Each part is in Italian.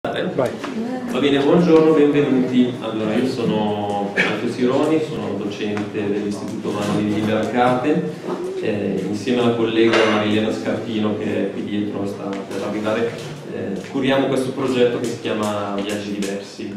Vai. Va bene, buongiorno, benvenuti. Allora, io sono Alfio Sironi, sono docente dell'Istituto Vanni di Mercate, insieme alla collega Marilena Scarpino, che è qui dietro, sta per arrivare, curiamo questo progetto che si chiama Viaggi Diversi.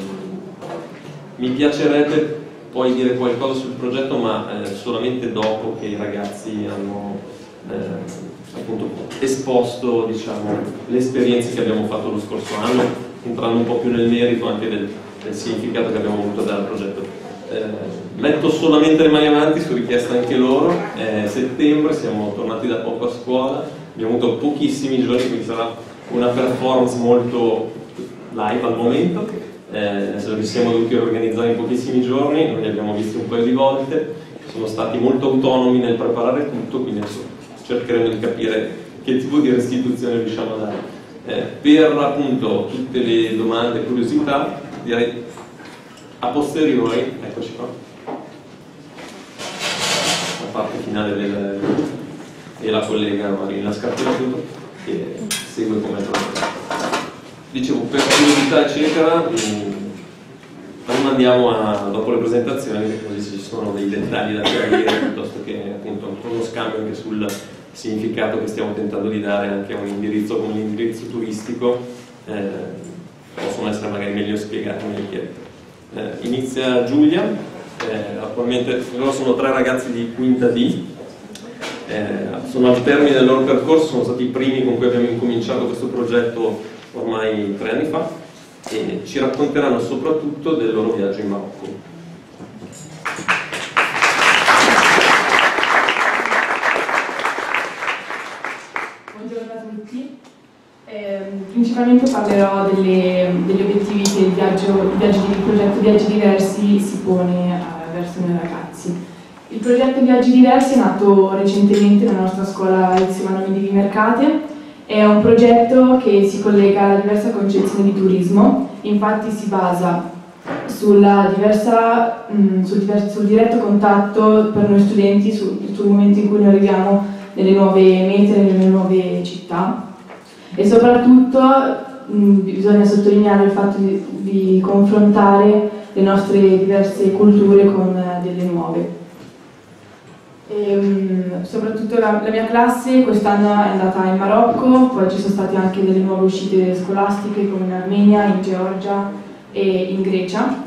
Mi piacerebbe poi dire qualcosa sul progetto, ma solamente dopo che i ragazzi hanno appunto esposto, diciamo, le esperienze che abbiamo fatto lo scorso anno, entrando un po' più nel merito anche del significato che abbiamo voluto dare al progetto. Metto solamente le mani avanti su richiesta anche loro. Settembre, siamo tornati da poco a scuola, abbiamo avuto pochissimi giorni, quindi sarà una performance molto live al momento. Ci siamo dovuti organizzare in pochissimi giorni, noi li abbiamo visti un paio di volte, sono stati molto autonomi nel preparare tutto, quindi adesso cercheremo di capire che tipo di restituzione riusciamo a dare. Per appunto tutte le domande e curiosità, direi a posteriori, eccoci qua, la parte finale e la collega Marina Scarpino che segue come progetto. Dicevo, per curiosità eccetera, non andiamo dopo le presentazioni, così ci sono dei dettagli da chiarire, piuttosto che appunto uno scambio anche sul significato che stiamo tentando di dare anche a un indirizzo come l'indirizzo turistico, possono essere magari meglio spiegati, meglio chiariti. Inizia Giulia, attualmente loro sono 3 ragazzi di quinta D, sono al termine del loro percorso, sono stati i primi con cui abbiamo incominciato questo progetto ormai 3 anni fa, e ci racconteranno soprattutto del loro viaggio in Marocco. Buongiorno a tutti. Principalmente parlerò degli obiettivi che il progetto Viaggi Diversi si pone verso noi ragazzi. Il progetto Viaggi Diversi è nato recentemente nella nostra scuola Ezio Vanoni di Mercate. È un progetto che si collega alla diversa concezione di turismo, infatti si basa sul diretto contatto per noi studenti sul momento in cui noi arriviamo nelle nuove mete, nelle nuove città, e soprattutto bisogna sottolineare il fatto di confrontare le nostre diverse culture con delle nuove. Soprattutto la mia classe quest'anno è andata in Marocco, poi ci sono state anche delle nuove uscite scolastiche come in Armenia, in Georgia e in Grecia.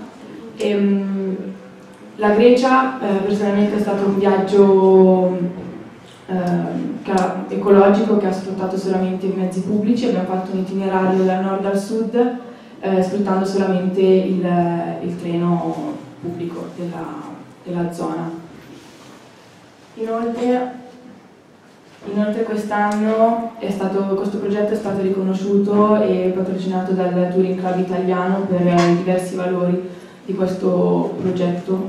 La Grecia personalmente è stato un viaggio ecologico che ha sfruttato solamente i mezzi pubblici. Abbiamo fatto un itinerario dal nord al sud sfruttando solamente il treno pubblico della zona. Inoltre quest'anno questo progetto è stato riconosciuto e patrocinato dal Touring Club italiano per i diversi valori di questo progetto.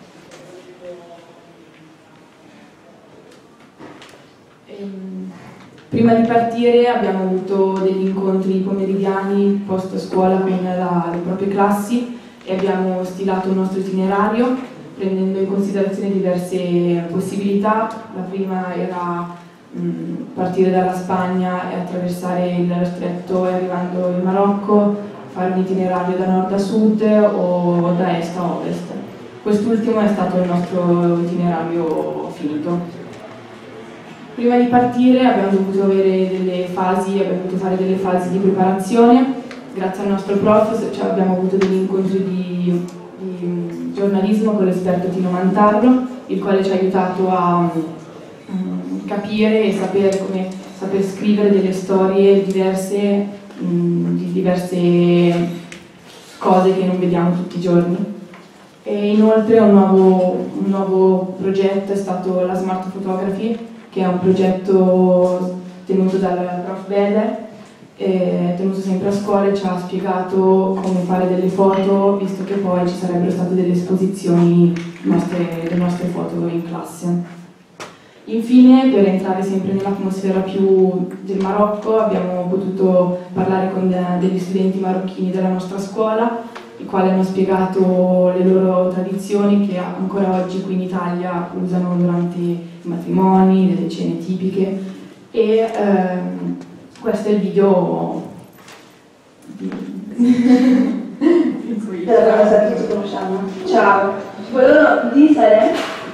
Prima di partire abbiamo avuto degli incontri pomeridiani post scuola con le proprie classi e abbiamo stilato il nostro itinerario prendendo in considerazione diverse possibilità. La prima era partire dalla Spagna e attraversare il stretto e arrivando in Marocco, fare un itinerario da nord a sud o da est a ovest. Quest'ultimo è stato il nostro itinerario finito. Prima di partire abbiamo dovuto fare delle fasi di preparazione. Grazie al nostro prof abbiamo avuto degli incontri di giornalismo con l'esperto Tino Mantarlo, il quale ci ha aiutato a capire e saper scrivere delle storie diverse di diverse cose che non vediamo tutti i giorni. E inoltre un nuovo progetto è stato la Smart Photography, che è un progetto tenuto dal prof Beder, tenuto sempre a scuola, e ci ha spiegato come fare delle foto, visto che poi ci sarebbero state delle esposizioni delle nostre foto in classe. Infine, per entrare sempre nell'atmosfera più del Marocco, abbiamo potuto parlare con degli studenti marocchini della nostra scuola, i quali hanno spiegato le loro tradizioni che ancora oggi qui in Italia usano durante i matrimoni, delle cene tipiche, e questo è il video della cosa che ci conosciamo. Ciao, quello di Salem.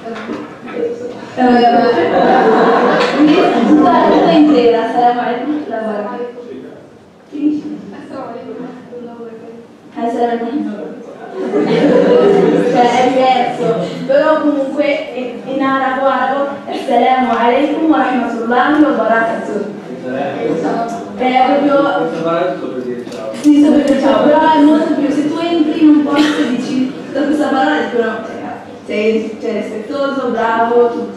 Tutta intera sarà la barra. Cioè è diverso, però comunque in arabo assalamu alaikum wa rahmatullahi wa barakatuh. È proprio sì, so perché ciao, però è molto più, se tu entri in un posto e dici da questa parola dicono sei rispettoso, bravo, tutto.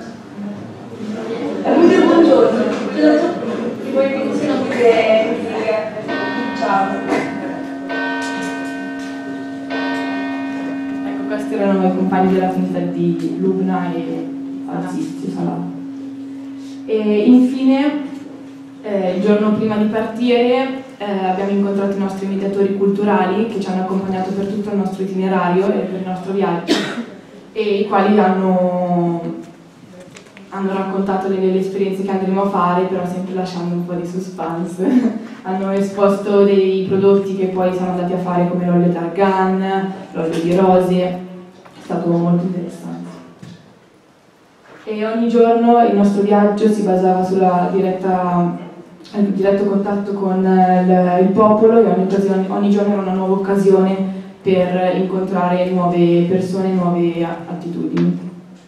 È proprio buongiorno, ti puoi funzionare perché ciao. Questi erano i compagni della finta di Lubna e Aziz. E infine, il giorno prima di partire, abbiamo incontrato i nostri mediatori culturali che ci hanno accompagnato per tutto il nostro itinerario e per il nostro viaggio, e i quali hanno raccontato le esperienze che andremo a fare, però sempre lasciando un po' di suspense. Hanno esposto dei prodotti che poi siamo andati a fare, come l'olio d'argan, l'olio di rose. È stato molto interessante. E ogni giorno il nostro viaggio si basava sul diretto contatto con il popolo, e ogni giorno era una nuova occasione per incontrare nuove persone, nuove attitudini.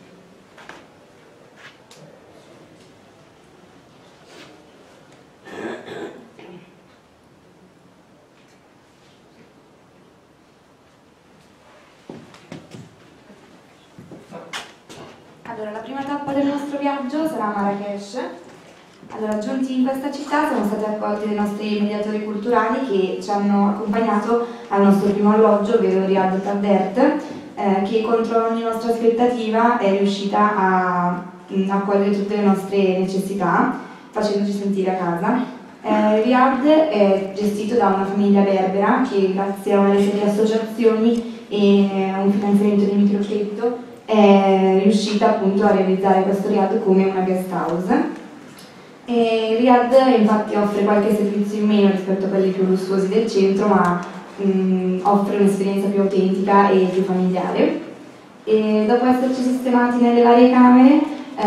Allora, la prima tappa del nostro viaggio sarà Marrakech. Allora, giunti in questa città siamo stati accolti dai nostri mediatori culturali che ci hanno accompagnato al nostro primo alloggio, ovvero Riad Tavert, che contro ogni nostra aspettativa è riuscita a accogliere tutte le nostre necessità, facendoci sentire a casa. Riad è gestito da una famiglia berbera che, grazie a una serie di associazioni e a un finanziamento di microcredito, è riuscita appunto a realizzare questo Riad come una guest house. E Riad infatti offre qualche servizio in meno rispetto a quelli più lussuosi del centro, ma offre un'esperienza più autentica e più familiare. E dopo esserci sistemati nelle varie camere,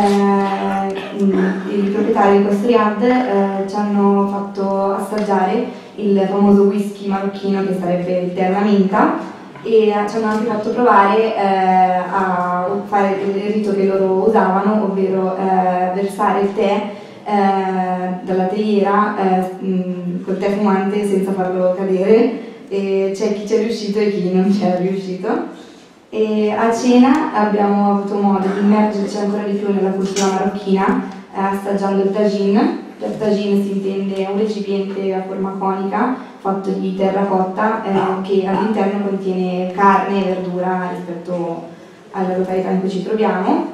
i proprietari di questo Riad ci hanno fatto assaggiare il famoso whisky marocchino, che sarebbe il tè alla menta, e ci hanno anche fatto provare a fare il rito che loro usavano, ovvero versare il tè dalla teiera col tè fumante senza farlo cadere, e c'è chi ci è riuscito e chi non ci è riuscito. E a cena abbiamo avuto modo di immergerci ancora di più nella cultura marocchina, assaggiando il tagine. Il tagine si intende un recipiente a forma conica fatto di terracotta che all'interno contiene carne e verdura rispetto alla località in cui ci troviamo.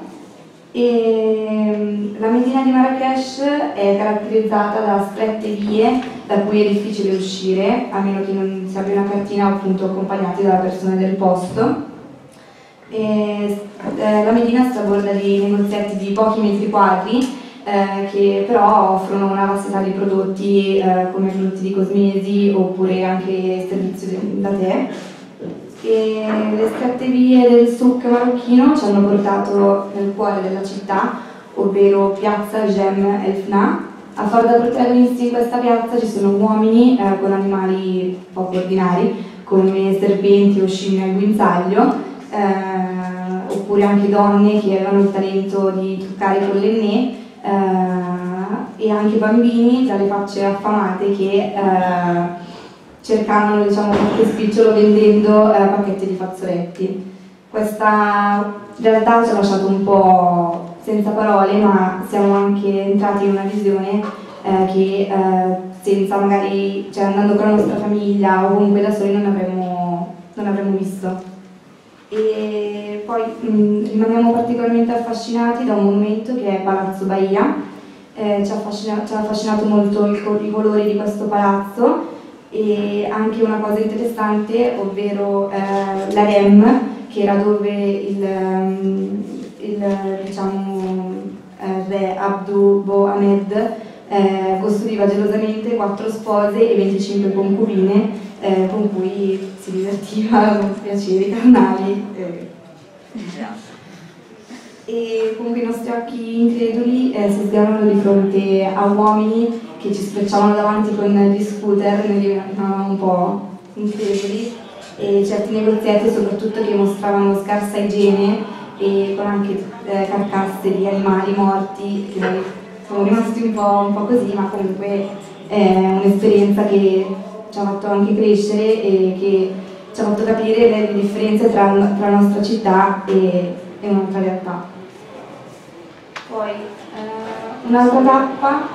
E la Medina di Marrakech è caratterizzata da strette vie da cui è difficile uscire, a meno che non si abbia una cartina, appunto accompagnati dalla persona del posto. La Medina straborda di negozietti di pochi metri quadri, che però offrono una vastità di prodotti come prodotti di cosmesi oppure anche servizio da tè. E le strette vie del souk marocchino ci hanno portato nel cuore della città, ovvero piazza Jem El Fna. A far da protagonisti in questa piazza ci sono uomini con animali poco ordinari come serpenti o scimmie al guinzaglio, oppure anche donne che avevano il talento di truccare con l'ennè, e anche bambini dalle facce affamate che cercavano, diciamo, qualche spicciolo vendendo pacchetti di fazzoletti. Questa realtà ci ha lasciato un po' senza parole, ma siamo anche entrati in una visione che senza magari, cioè andando con la nostra famiglia o comunque da soli non avremmo visto. E poi rimaniamo particolarmente affascinati da un monumento che è Palazzo Bahia. Ci ha affascinato molto i colori di questo palazzo, e anche una cosa interessante, ovvero l'harem, che era dove il re Abdu Bo Ahmed custodiva gelosamente 4 spose e 25 concubine con cui si divertiva con piaceri carnali. E comunque i nostri occhi increduli si sgranano di fronte a uomini che ci sprecciavano davanti con gli scooter, noi diventavamo un po' increduli, e certi negozietti soprattutto che mostravano scarsa igiene e con anche carcasse di animali morti, che noi siamo rimasti un po' così, ma comunque è un'esperienza che ci ha fatto anche crescere e che ci ha fatto capire le differenze tra la nostra città e un'altra realtà. Poi un'altra tappa.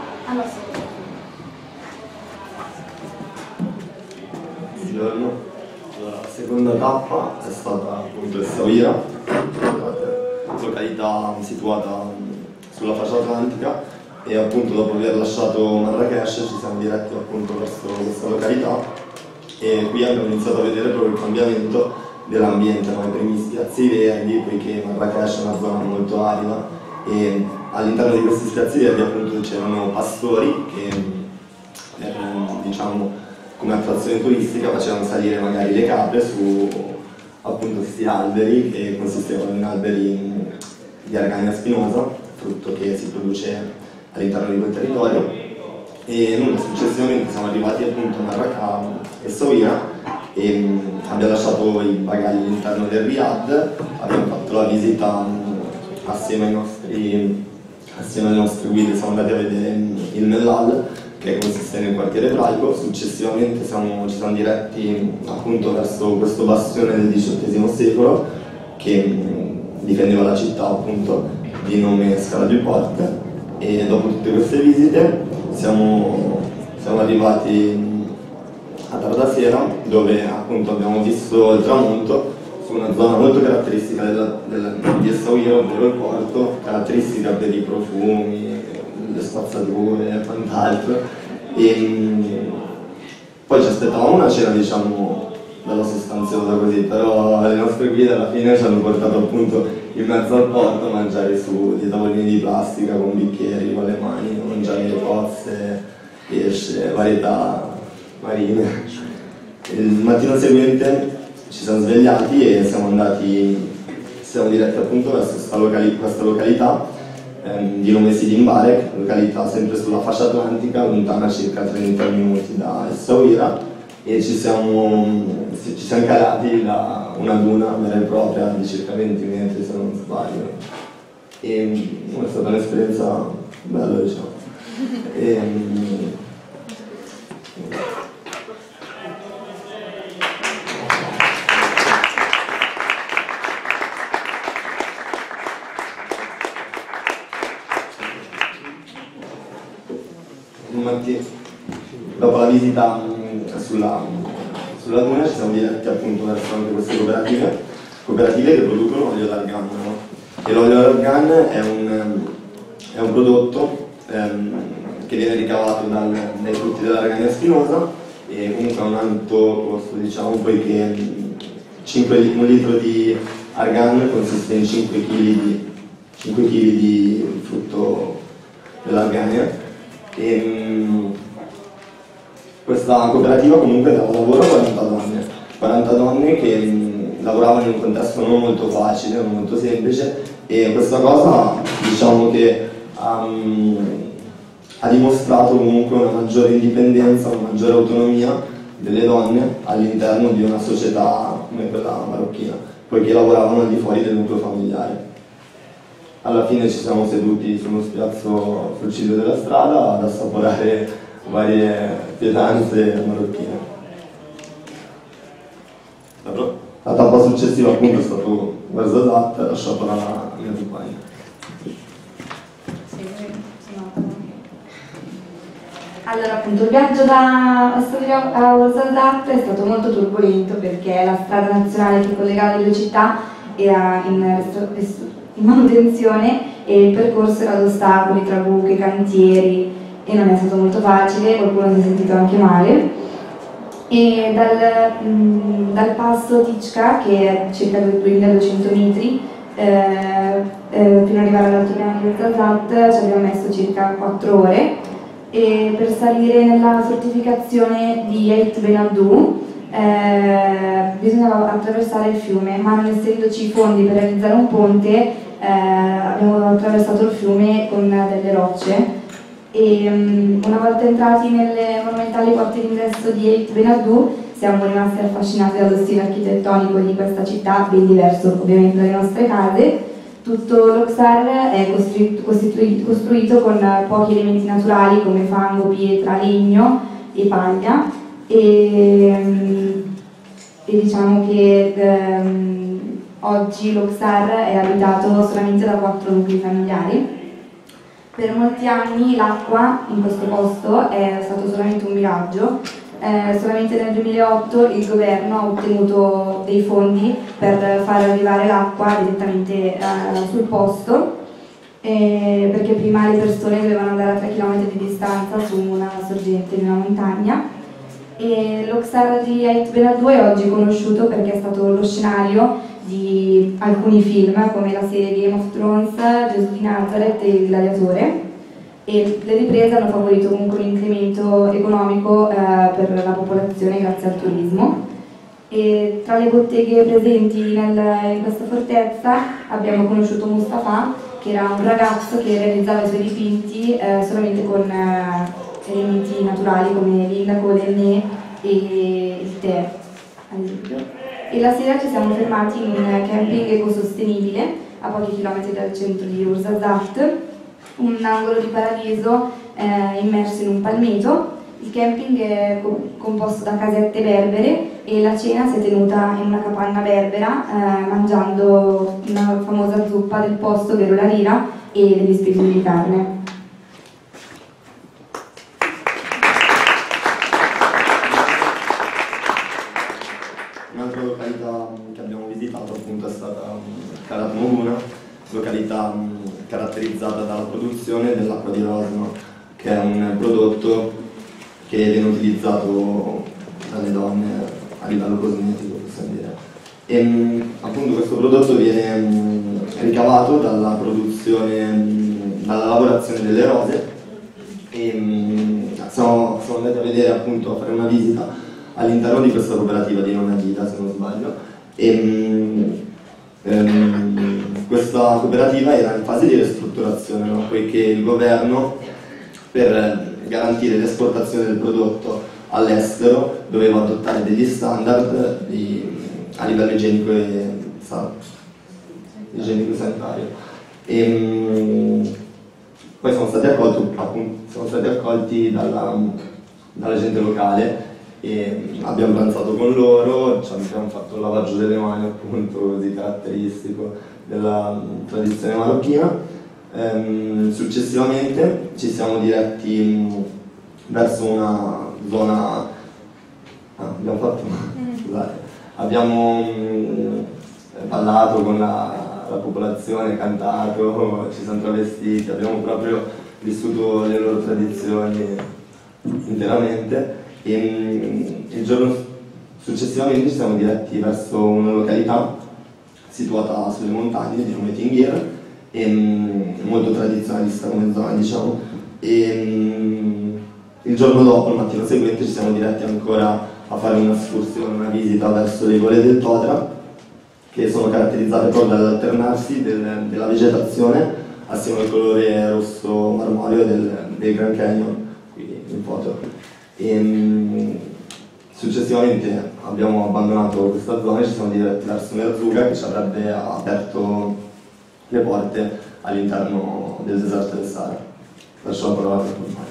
Buongiorno. La seconda tappa è stata appunto Essaouira, località situata sulla fascia atlantica, e appunto dopo aver lasciato Marrakech ci siamo diretti appunto verso questa località, e qui abbiamo iniziato a vedere proprio il cambiamento dell'ambiente, no? I primi spiazzi verdi, poiché Marrakech è una zona molto arida, e all'interno di questi spiazzi verdi appunto c'erano pastori che diciamo come attrazione turistica facevano salire magari le capre su appunto questi alberi che consistevano in alberi di argania spinosa, frutto che si produce all'interno di quel territorio. E noi successivamente siamo arrivati appunto a Essaouira e abbiamo lasciato i bagagli all'interno del Riad, abbiamo fatto la visita assieme alle nostre guide, siamo andati a vedere il Mellal, che consiste nel quartiere ebraico. Successivamente ci siamo diretti appunto verso questo bastione del XVIII secolo che difendeva la città appunto di nome Scala du Port, e dopo tutte queste visite siamo arrivati a tarda sera, dove appunto abbiamo visto il tramonto su una zona molto caratteristica di Essaouira, ovvero il porto, caratteristica per i profumi, le spazzature e quant'altro, e poi ci aspettavamo una cena diciamo bella sostanziosa così, però le nostre guide alla fine ci hanno portato appunto in mezzo al porto a mangiare su dei tavolini di plastica con bicchieri, con le mani, a mangiare cozze, pesce, varietà marine. Il mattino seguente ci siamo svegliati e siamo diretti appunto verso questa località di nome Sidi Mbarek, località sempre sulla fascia atlantica, lontana circa 30 minuti da Essaouira, e ci siamo calati da una duna vera e propria di circa 20 metri se non sbaglio, e è stata un'esperienza bella diciamo. Dopo la visita sulla duna ci siamo diretti appunto verso anche queste cooperative che producono olio d'argan, no? E l'olio d'argan è un prodotto che viene ricavato dai frutti dell'argania spinosa, e comunque ha un alto costo diciamo, poiché un litro di argan consiste in 5 kg di frutto dell'argania. Questa cooperativa comunque dava lavoro a 40 donne che lavoravano in un contesto non molto facile, non molto semplice, e questa cosa diciamo che ha dimostrato comunque una maggiore indipendenza, una maggiore autonomia delle donne all'interno di una società come quella marocchina, poiché lavoravano al di fuori del nucleo familiare. Alla fine ci siamo seduti sullo spiazzo sul ciglio della strada ad assaporare varie pietanze marocchine. La tappa successiva appunto è stato Ouarzazate, lasciato la mia compagna. Allora appunto il viaggio da Essaouira a Ouarzazate è stato molto turbolento, perché la strada nazionale che collegava le due città era in manutenzione e il percorso era ad ostacoli tra buche, cantieri, e non è stato molto facile, qualcuno si è sentito anche male. E dal passo Tichka, che è circa 2200 metri, fino ad arrivare all'altopiano di Ouarzazate ci abbiamo messo circa 4 ore, e per salire nella fortificazione di Eit Benadou bisognava attraversare il fiume, ma non essendoci i fondi per realizzare un ponte abbiamo attraversato il fiume con delle rocce e una volta entrati nelle monumentali porte d'ingresso di Eit Benadou siamo rimasti affascinati dallo stile architettonico di questa città, ben diverso ovviamente dalle nostre case. Tutto l'Oxar è costruito con pochi elementi naturali come fango, pietra, legno e paglia e diciamo che oggi l'Oxar è abitato solamente da 4 nuclei familiari. Per molti anni l'acqua in questo posto è stato solamente un miraggio. Solamente nel 2008 il governo ha ottenuto dei fondi per far arrivare l'acqua direttamente sul posto perché prima le persone dovevano andare a 3 km di distanza su una sorgente di una montagna. E l'Oxar di Eit Benadou è oggi conosciuto perché è stato lo scenario di alcuni film come la serie Game of Thrones, Gesù di Nazareth e Il Gladiatore, e le riprese hanno favorito comunque un incremento economico per la popolazione grazie al turismo. E tra le botteghe presenti in questa fortezza abbiamo conosciuto Mustafa, che era un ragazzo che realizzava i suoi dipinti solamente con elementi naturali come l'indaco, l'enne e il tè, ad esempio. E la sera ci siamo fermati in un camping ecosostenibile a pochi chilometri dal centro di Ouarzazate, un angolo di paradiso immerso in un palmeto. Il camping è composto da casette berbere e la cena si è tenuta in una capanna berbera mangiando una famosa zuppa del posto, ovvero la rira, e degli spicchi di carne. Un'altra località che abbiamo visitato appunto è stata Karat Moguna, località caratterizzata dalla produzione dell'acqua di rosno, che è un prodotto che viene utilizzato dalle donne a livello cosmetico, possiamo dire. E appunto questo prodotto viene ricavato dalla produzione, dalla lavorazione delle rose e siamo andati a vedere, appunto, a fare una visita all'interno di questa cooperativa di Nonna Ghida, se non sbaglio, e questa cooperativa era in fase di ristrutturazione, no? Poiché il governo, per garantire l'esportazione del prodotto all'estero, doveva adottare degli standard a livello igienico e sanitario. Poi siamo stati accolti dalla gente locale e abbiamo pranzato con loro, ci abbiamo fatto il lavaggio delle mani, appunto, così caratteristico della tradizione marocchina. Successivamente ci siamo diretti verso una zona abbiamo ballato con la popolazione, cantato, ci siamo travestiti, abbiamo proprio vissuto le loro tradizioni interamente. E il giorno successivamente ci siamo diretti verso una località situata sulle montagne di nome Tinghir, molto tradizionalista come zona, diciamo. E il giorno dopo, il mattino seguente, ci siamo diretti ancora a fare un'escursione, una visita verso le gole del Todra, che sono caratterizzate proprio dall'alternarsi della vegetazione assieme al colore rosso marmoreo del Grand Canyon, qui in foto. Successivamente abbiamo abbandonato questa zona e ci siamo diretti verso Merzouga, che ci avrebbe aperto le porte all'interno del deserto del Sahara. Lascio la parola per compagno.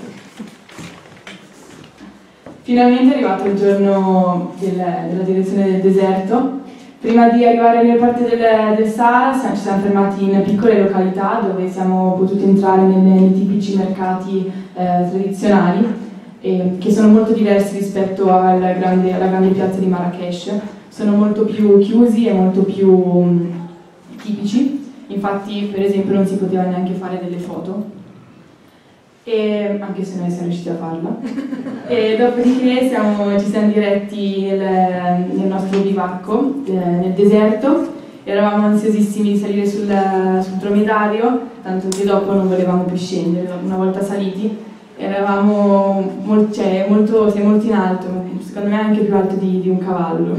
Finalmente è arrivato il giorno della direzione del deserto. Prima di arrivare nelle parti del Sahara ci siamo fermati in piccole località dove siamo potuti entrare nei tipici mercati tradizionali, che sono molto diversi rispetto alla grande piazza di Marrakech. Sono molto più chiusi e molto più tipici. Infatti, per esempio, non si poteva neanche fare delle foto, anche se noi siamo riusciti a farla. E dopodiché ci siamo diretti nel nostro bivacco, nel deserto. Eravamo ansiosissimi di salire sul dromedario, tanto che dopo non volevamo più scendere una volta saliti. Eravamo molto in alto, secondo me anche più alto di un cavallo.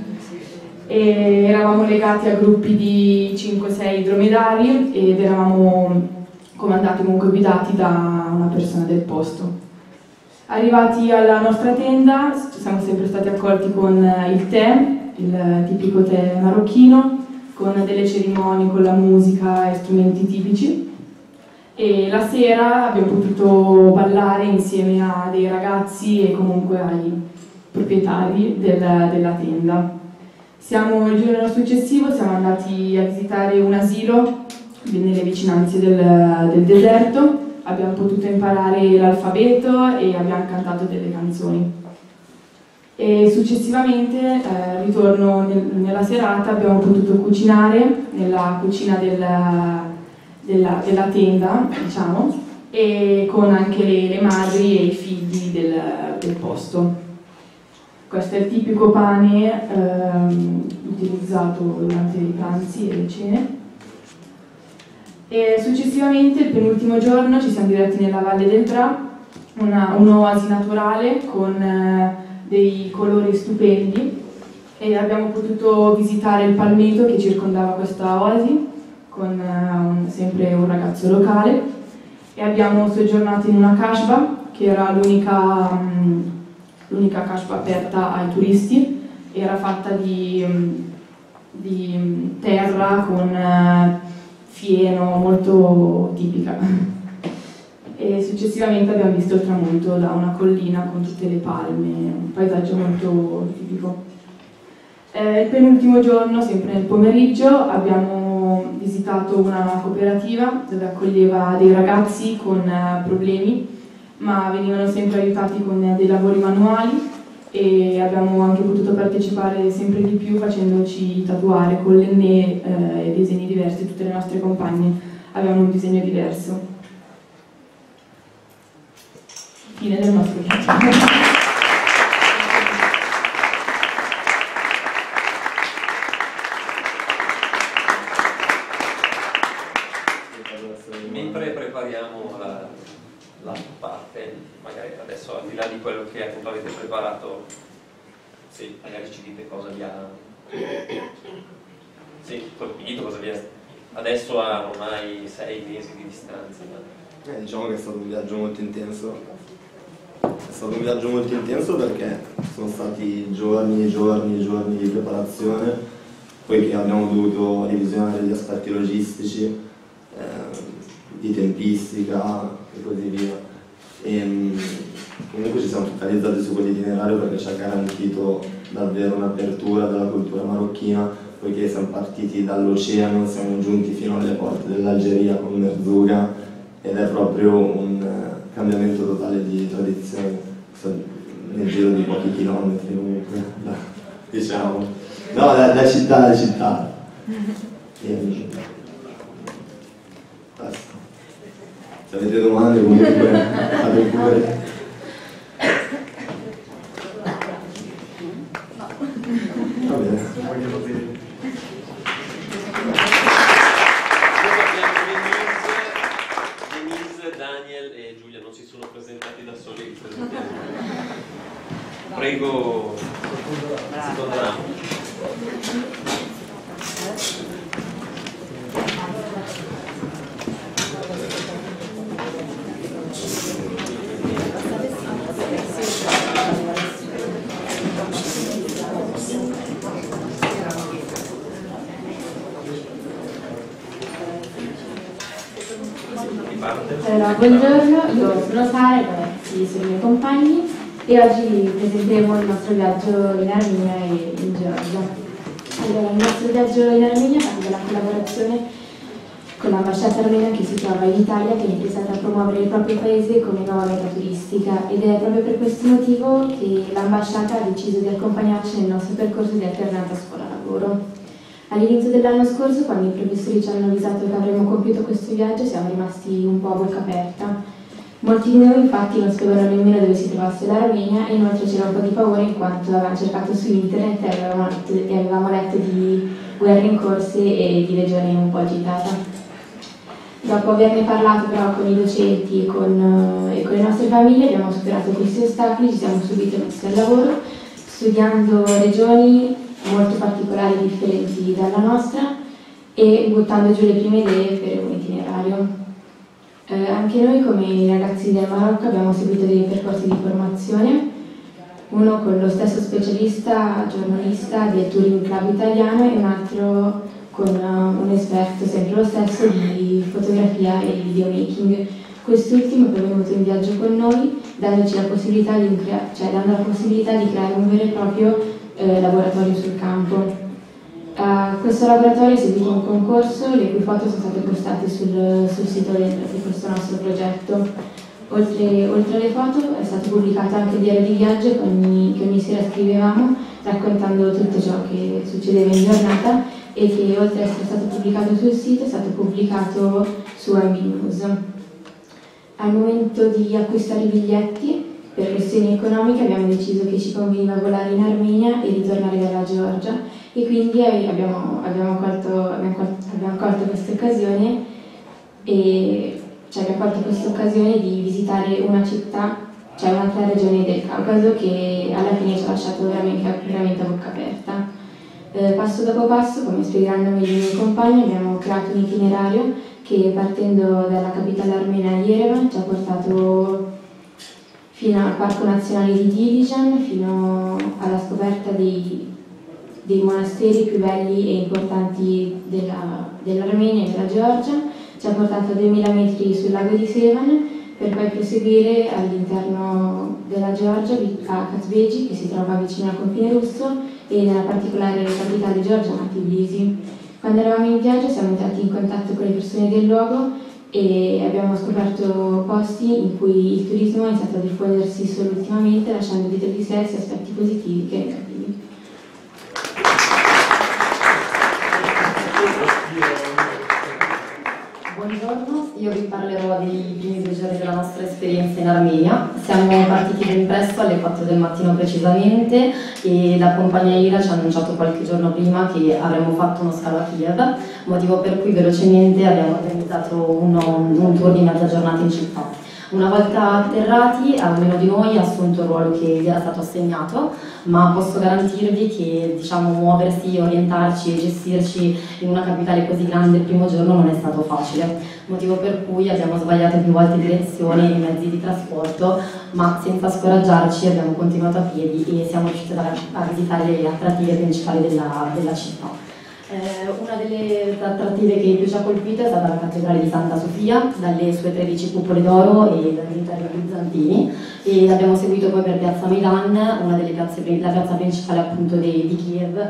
E eravamo legati a gruppi di 5-6 dromedari ed eravamo comandati, comunque guidati da una persona del posto. Arrivati alla nostra tenda siamo sempre stati accolti con il tè, il tipico tè marocchino, con delle cerimonie, con la musica e strumenti tipici, e la sera abbiamo potuto ballare insieme a dei ragazzi e comunque ai proprietari della tenda. Il giorno successivo siamo andati a visitare un asilo nelle vicinanze del deserto, abbiamo potuto imparare l'alfabeto e abbiamo cantato delle canzoni. E successivamente, ritorno nella serata, abbiamo potuto cucinare nella cucina della tenda, diciamo, e con anche le madri e i figli del posto. Questo è il tipico pane utilizzato durante i pranzi e le cene. E successivamente, il penultimo giorno, ci siamo diretti nella Valle del Dra, un'oasi naturale con dei colori stupendi, e abbiamo potuto visitare il palmeto che circondava questa oasi con sempre un ragazzo locale, e abbiamo soggiornato in una kasbah che era l'unica kasbah aperta ai turisti. Era fatta di terra con fieno, molto tipica. E successivamente abbiamo visto il tramonto da una collina con tutte le palme, un paesaggio molto tipico. Il penultimo giorno, sempre nel pomeriggio, abbiamo visitato una cooperativa dove accoglieva dei ragazzi con problemi, ma venivano sempre aiutati con dei lavori manuali, e abbiamo anche potuto partecipare sempre di più facendoci tatuare con l'enne e disegni diversi. Tutte le nostre compagne avevano un disegno diverso. Fine del nostro viaggio. Mentre prepariamo la parte, magari adesso al di là di quello che appunto avete preparato, se magari ci dite cosa vi ha colpito, cosa vi ha adesso a ormai 6 mesi di distanza. Diciamo che è stato un viaggio molto intenso. È stato un viaggio molto intenso perché sono stati giorni di preparazione, poiché abbiamo dovuto revisionare gli aspetti logistici, di tempistica e così via. E comunque ci siamo focalizzati su quell'itinerario perché ci ha garantito davvero un'apertura della cultura marocchina, poiché siamo partiti dall'oceano, siamo giunti fino alle porte dell'Algeria con Merzouga, ed è proprio un cambiamento totale di tradizione nel giro di pochi chilometri comunque, diciamo. No, da città a città. Basta. Se avete domande comunque fate pure. Va bene. Denise, Daniel e Giulia non si sono presentati da soli. Prego, secondo round. Allora, buongiorno, io sono Sara e questi sono i miei compagni e oggi presenteremo il nostro viaggio in Armenia e in Georgia. Allora, il nostro viaggio in Armenia è della collaborazione con l'ambasciata armena che si trova in Italia, che è interessata a promuovere il proprio paese come nuova meta turistica, ed è proprio per questo motivo che l'ambasciata ha deciso di accompagnarci nel nostro percorso di alternanza scuola-lavoro. All'inizio dell'anno scorso, quando i professori ci hanno avvisato che avremmo compiuto questo viaggio, siamo rimasti un po' a bocca aperta. Molti di noi infatti non sapevano nemmeno dove si trovasse l'Armenia, e inoltre c'era un po' di paura in quanto avevamo cercato su internet e avevamo letto di guerre in corso e di regione un po' agitata. Dopo averne parlato però con i docenti e con le nostre famiglie abbiamo superato questi ostacoli, ci siamo subito messi al lavoro, studiando regioni molto particolari e differenti dalla nostra e buttando giù le prime idee per un itinerario. Anche noi come i ragazzi del Marocco abbiamo seguito dei percorsi di formazione, uno con lo stesso specialista giornalista del Touring Club italiano e un altro con un esperto, sempre lo stesso, di fotografia e videomaking. Quest'ultimo è poi venuto in viaggio con noi, dandoci la possibilità di creare un vero e proprio laboratorio sul campo. Questo laboratorio ha seguito un concorso, le cui foto sono state postate sul sito di questo nostro progetto. Oltre alle foto è stato pubblicato anche il diario di viaggio che ogni sera scrivevamo, raccontando tutto ciò che succedeva in giornata e che oltre ad essere stato pubblicato sul sito è stato pubblicato su AMB News. Al momento di acquistare i biglietti, per questioni economiche abbiamo deciso che ci conveniva volare in Armenia e ritornare dalla Georgia e quindi abbiamo colto questa occasione di visitare una città, cioè un'altra regione del Caucaso che alla fine ci ha lasciato veramente a bocca aperta. Passo dopo passo, come spiegheranno meglio i miei compagni, abbiamo creato un itinerario che partendo dalla capitale armena Yerevan ci ha portato fino al Parco Nazionale di Dilijan, fino alla scoperta dei monasteri più belli e importanti dell'Armenia e della Georgia, ci ha portato a 2000 metri sul lago di Sevan, per poi proseguire all'interno della Georgia, a Kazbeji, che si trova vicino al confine russo, e nella particolare capitale georgiana, Tbilisi. Quando eravamo in viaggio siamo entrati in contatto con le persone del luogo e abbiamo scoperto posti in cui il turismo è iniziato a diffondersi solo ultimamente, lasciando dietro di sé sia aspetti positivi che negativi. Buongiorno, io vi parlerò dei primi 2 giorni della nostra esperienza in Armenia. Siamo partiti ben presto, alle 4 del mattino precisamente, e la compagnia IRA ci ha annunciato qualche giorno prima che avremmo fatto uno scalo a Kiev, motivo per cui velocemente abbiamo organizzato un tour di mezza giornata in città. Una volta atterrati, ognuno di noi ha assunto il ruolo che gli era stato assegnato, ma posso garantirvi che muoversi, orientarci e gestirci in una capitale così grande il primo giorno non è stato facile, motivo per cui abbiamo sbagliato più volte direzione e mezzi di trasporto, ma senza scoraggiarci abbiamo continuato a piedi e siamo riusciti a visitare le attrattive principali della città. Una delle attrattive che più ci ha colpito è stata la cattedrale di Santa Sofia, dalle sue 13 cupole d'oro e dagli interni bizantini, e l'abbiamo seguito poi per Piazza Maidan, la piazza principale appunto di Kiev,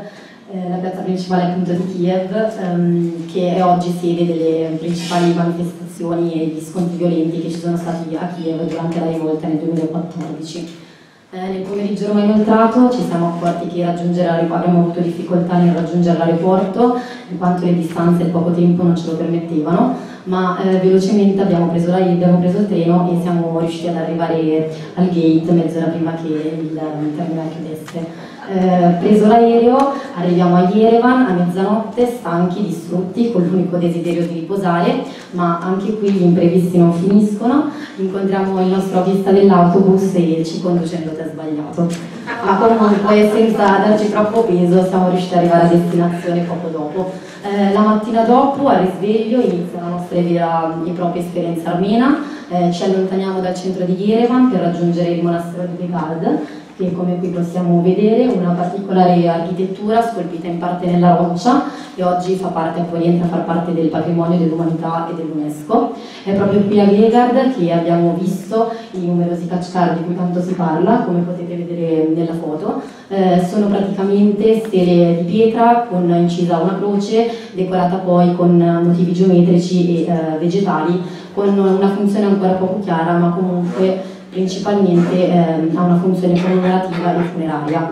che è oggi sede delle principali manifestazioni e gli scontri violenti che ci sono stati a Kiev durante la rivolta nel 2014. Nel pomeriggio ormai inoltrato ci siamo accorti che avremmo avuto difficoltà nel raggiungere l'aeroporto, in quanto le distanze e il poco tempo non ce lo permettevano, ma velocemente abbiamo preso il treno e siamo riusciti ad arrivare al gate mezz'ora prima che il terminale chiudesse. Preso l'aereo arriviamo a Yerevan a mezzanotte, stanchi, distrutti, con l'unico desiderio di riposare, ma anche qui gli imprevisti non finiscono. Incontriamo il nostro autista dell'autobus e ci conduce nell'hotel sbagliato, ma comunque senza darci troppo peso siamo riusciti ad arrivare a destinazione poco dopo. La mattina dopo, al risveglio, inizia la nostra vera e propria esperienza armena. Ci allontaniamo dal centro di Yerevan per raggiungere il monastero di Begard, che come qui possiamo vedere una particolare architettura scolpita in parte nella roccia e oggi rientra a far parte del patrimonio dell'umanità e dell'UNESCO. È proprio qui a Begard che abbiamo visto i numerosi Khachkar di cui tanto si parla, come potete vedere nella foto. Sono praticamente stele di pietra con incisa una croce, decorata poi con motivi geometrici e vegetali, con una funzione ancora poco chiara, ma comunque principalmente ha una funzione commemorativa e funeraria.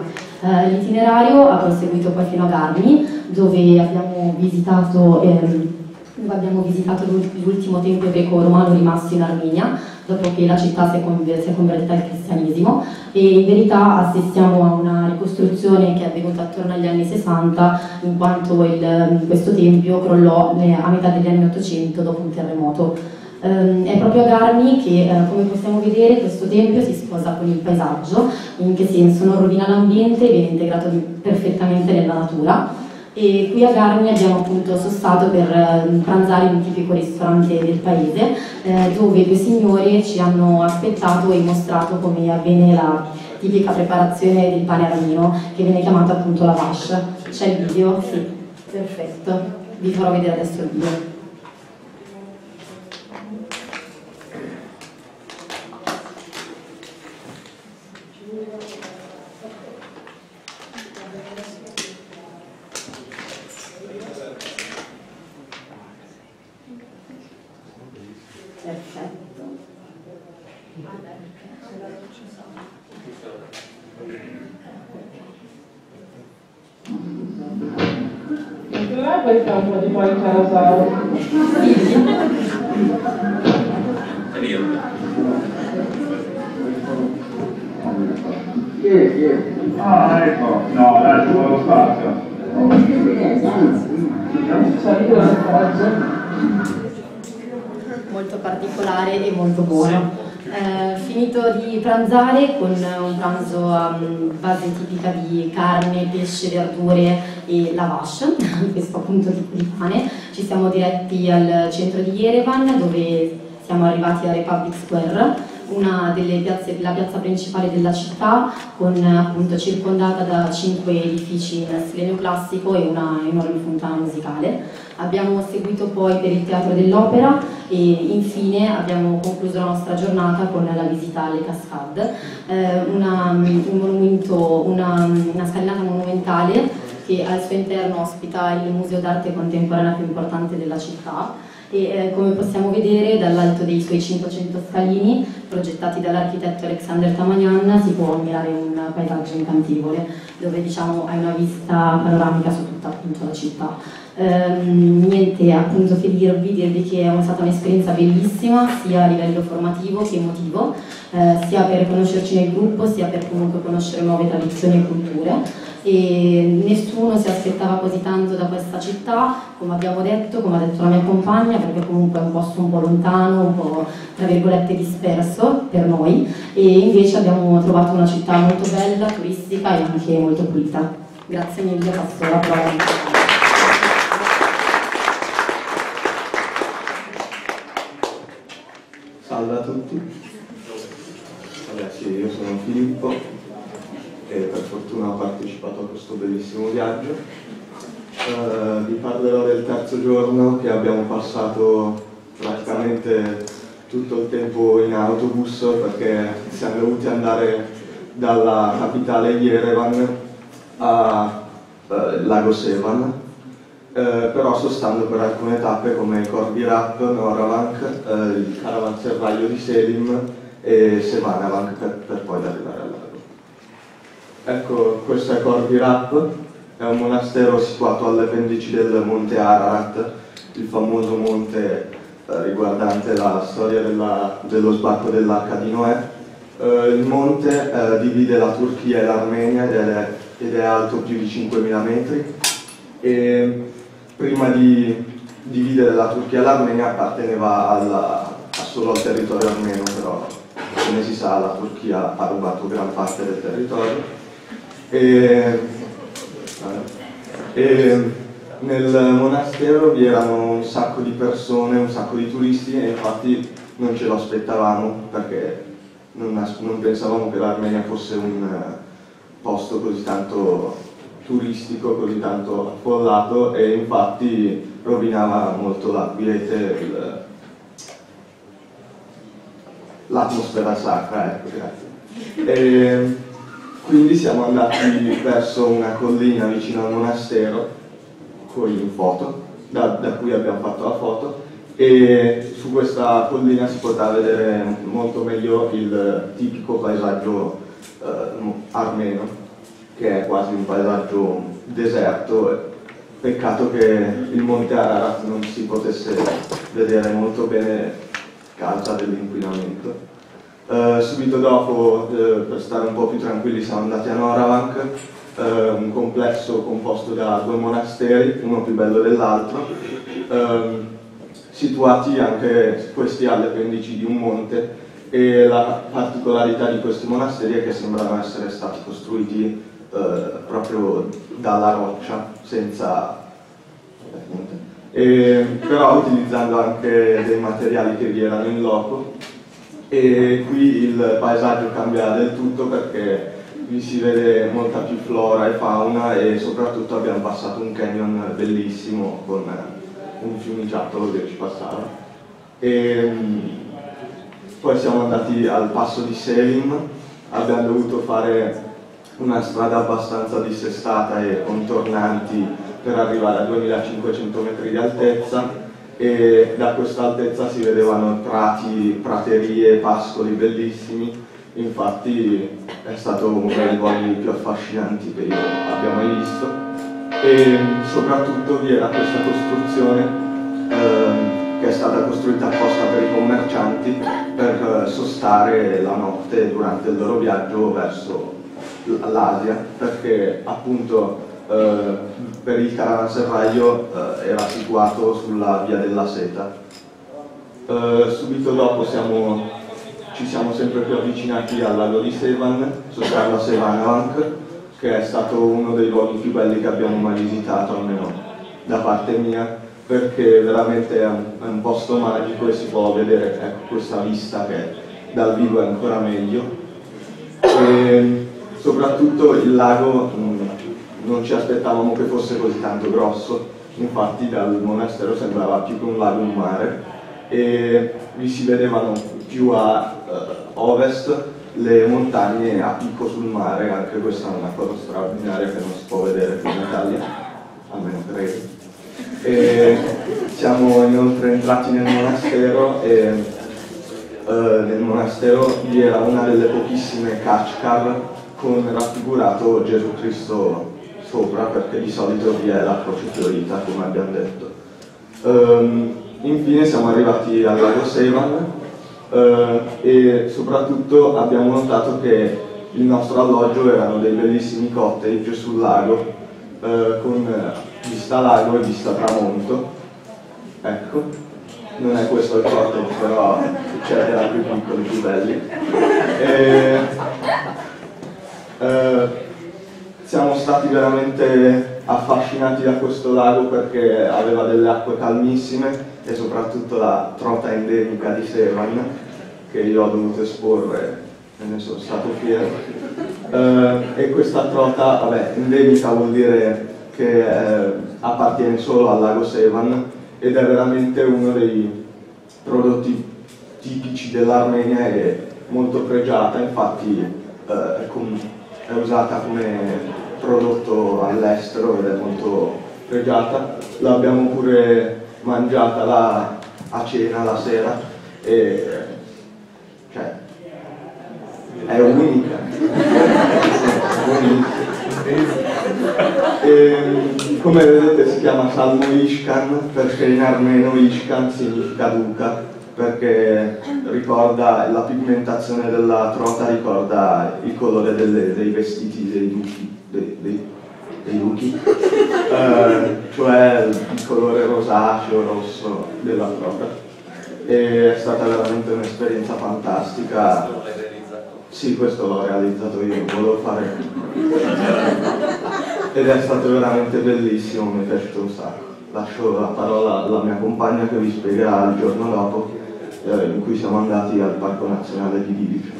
L'itinerario ha proseguito poi fino a Garni, dove abbiamo visitato dove abbiamo visitato l'ultimo tempio greco-romano rimasto in Armenia, dopo che la città si è convertita al cristianesimo, e in verità assistiamo a una ricostruzione che è avvenuta attorno agli anni 60, in quanto questo tempio crollò a metà degli anni 800 dopo un terremoto. È proprio a Garmi che, come possiamo vedere, questo tempio si sposa con il paesaggio. In che senso? Non rovina l'ambiente, viene integrato perfettamente nella natura. E qui a Garmi abbiamo appunto sostato per pranzare in un tipico ristorante del paese, dove due signori ci hanno aspettato e mostrato come avviene la tipica preparazione del pane armeno, che viene chiamata appunto la vash. C'è il video? Sì, perfetto. Vi farò vedere adesso il video. Questa è un po' di poi carosauro. Ah, ecco, no, dai, ci vuole lo spazio. Molto particolare e molto buono. Finito di pranzare con un pranzo a base tipica di carne, pesce, verdure e lavash, questo appunto tipo di pane, ci siamo diretti al centro di Yerevan, dove siamo arrivati a Republic Square, una delle piazze, la piazza principale della città, con appunto circondata da 5 edifici in stile neoclassico e una enorme fontana musicale. Abbiamo seguito poi per il Teatro dell'Opera e infine abbiamo concluso la nostra giornata con la visita alle Cascade, una scalinata monumentale che al suo interno ospita il museo d'arte contemporanea più importante della città. E come possiamo vedere dall'alto dei suoi 500 scalini progettati dall'architetto Alexander Tamanian si può ammirare un paesaggio incantevole dove diciamo hai una vista panoramica su tutta appunto la città. Niente appunto che dirvi che è stata un'esperienza bellissima sia a livello formativo che emotivo, sia per conoscerci nel gruppo sia per comunque conoscere nuove tradizioni e culture. E nessuno si aspettava così tanto da questa città, come abbiamo detto, come ha detto la mia compagna, perché comunque è un posto un po' lontano, un po' tra virgolette disperso per noi, e invece abbiamo trovato una città molto bella, turistica e anche molto pulita. Grazie mille, passo la parola. Salve a tutti, sì, io sono Filippo e per fortuna ho partecipato a questo bellissimo viaggio. Vi parlerò del terzo giorno che abbiamo passato praticamente tutto il tempo in autobus perché siamo dovuti andare dalla capitale Yerevan a Lago Sevan, però sostando per alcune tappe come Corby Rap, Noravank, il caravanserraglio di Selim e Semanavank per poi arrivare al lago. Ecco, questo è Corby Rap, è un monastero situato alle pendici del monte Ararat, il famoso monte riguardante la storia dello sbarco dell'Arca di Noè. Il monte divide la Turchia e l'Armenia ed è alto più di 5.000 metri e prima di dividere la Turchia e l'Armenia apparteneva solo al territorio armeno, però come si sa la Turchia ha rubato gran parte del territorio. E nel monastero vi erano un sacco di persone, un sacco di turisti e infatti non ce lo aspettavamo perché non pensavamo che l'Armenia fosse un posto così tanto turistico, così tanto affollato e infatti rovinava molto la quiete, l'atmosfera sacra, ecco, grazie. Quindi siamo andati verso una collina vicino al monastero, poi in foto, da cui abbiamo fatto la foto, e su questa collina si poteva vedere molto meglio il tipico paesaggio armeno, che è quasi un paesaggio deserto peccato che il monte Ararat non si potesse vedere molto bene a causa dell'inquinamento. Subito dopo, per stare un po' più tranquilli, siamo andati a Noravank, un complesso composto da 2 monasteri, uno più bello dell'altro, situati anche questi alle pendici di un monte, e la particolarità di questi monasteri è che sembrano essere stati costruiti proprio dalla roccia, senza però utilizzando anche dei materiali che vi erano in loco. E qui il paesaggio cambia del tutto perché qui si vede molta più flora e fauna, e soprattutto abbiamo passato un canyon bellissimo con un fiumiciattolo che ci passava. Poi siamo andati al passo di Selim, abbiamo dovuto fare una strada abbastanza dissestata e contornanti per arrivare a 2500 metri di altezza, e da questa altezza si vedevano prati, praterie, pascoli bellissimi. Infatti è stato uno dei luoghi più affascinanti che io abbia mai visto, e soprattutto vi era questa costruzione che è stata costruita apposta per i commercianti per sostare la notte durante il loro viaggio verso l'Asia, perché appunto per il caravanserraglio era situato sulla via della seta. Subito dopo ci siamo sempre più avvicinati al lago di Sevan, Sosarla Sevanavank, che è stato uno dei luoghi più belli che abbiamo mai visitato, almeno da parte mia, perché veramente è un posto magico e si può vedere, ecco, questa vista che dal vivo è ancora meglio. E soprattutto il lago non ci aspettavamo che fosse così tanto grosso, infatti dal monastero sembrava più che un lago, un mare, e vi si vedevano più a ovest le montagne a picco sul mare. Anche questa è una cosa straordinaria che non si può vedere qui in Italia, almeno credo. E siamo inoltre entrati nel monastero, e nel monastero vi era una delle pochissime kachkar con raffigurato Gesù Cristo sopra, perché di solito vi è la croce fiorita, come abbiamo detto. Infine siamo arrivati al lago Sevan, e soprattutto abbiamo notato che il nostro alloggio erano dei bellissimi cottage sul lago, con vista lago e vista tramonto. Ecco, non è questo il cottage, però c'era più piccoli, più belli. Siamo stati veramente affascinati da questo lago perché aveva delle acque calmissime, e soprattutto la trota endemica di Sevan, che io ho dovuto esporre e ne sono stato fiero. E questa trota, vabbè, endemica vuol dire che appartiene solo al lago Sevan, ed è veramente uno dei prodotti tipici dell'Armenia e molto pregiata. Infatti è usata come prodotto all'estero ed è molto pregiata. L'abbiamo pure mangiata là a cena la sera, e cioè è unica. Come vedete si chiama salmo Ishkan perché in armeno Ishkan significa duca, perché ricorda la pigmentazione della trota, ricorda il colore dei vestiti dei duchi, dei duchi, cioè il colore rosaceo, rosso della trota. E è stata veramente un'esperienza fantastica. Sì, questo l'ho realizzato io, volevo fare ed è stato veramente bellissimo, mi è piaciuto un sacco. Lascio la parola alla mia compagna che vi spiegherà il giorno dopo, in cui siamo andati al Parco Nazionale di Lidice.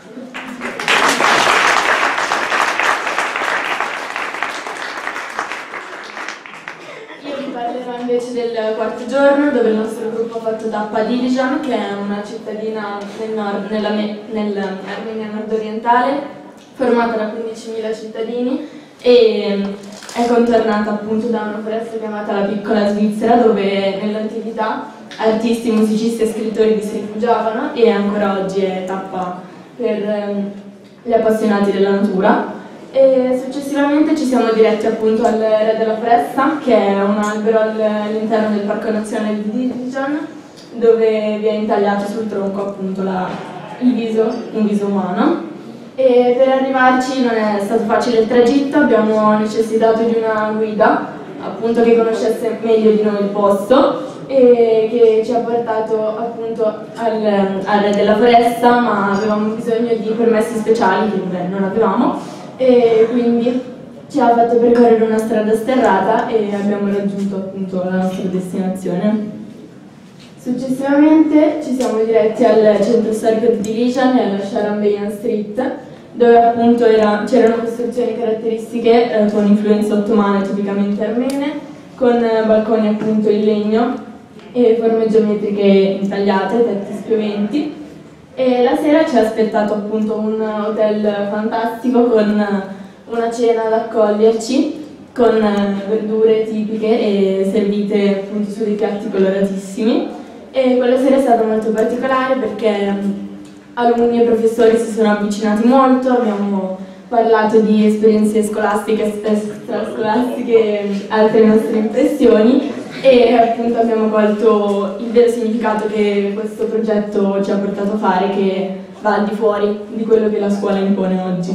Io vi parlerò invece del quarto giorno, dove il nostro gruppo ha fatto tappa a Dilijan, che è una cittadina nell'Armenia nord-orientale, formata da 15.000 cittadini, e è contornata appunto da una foresta chiamata la Piccola Svizzera, dove nell'antichità artisti, musicisti e scrittori vi si rifugiavano, e ancora oggi è tappa per gli appassionati della natura. E successivamente ci siamo diretti appunto al Re della Foresta, che è un albero all'interno del Parco Nazionale di Dijon, dove viene intagliato sul tronco appunto un viso umano. E per arrivarci non è stato facile il tragitto, abbiamo necessitato di una guida appunto che conoscesse meglio di noi il posto e che ci ha portato appunto al Re della Foresta, ma avevamo bisogno di permessi speciali che non avevamo, e quindi ci ha fatto percorrere una strada sterrata e abbiamo raggiunto appunto la nostra destinazione. Successivamente ci siamo diretti al centro storico di Dijon e alla Sharambeyan Street, dove appunto c'erano costruzioni caratteristiche con influenze ottomane tipicamente armene, con balconi appunto in legno e forme geometriche intagliate, tetti spioventi. E la sera ci ha aspettato appunto un hotel fantastico con una cena ad accoglierci, con verdure tipiche e servite appunto su dei piatti coloratissimi. E quella sera è stata molto particolare perché alunni e professori si sono avvicinati molto, abbiamo parlato di esperienze scolastiche, extrascolastiche, altre nostre impressioni, e appunto abbiamo colto il vero significato che questo progetto ci ha portato a fare, che va al di fuori di quello che la scuola impone oggi.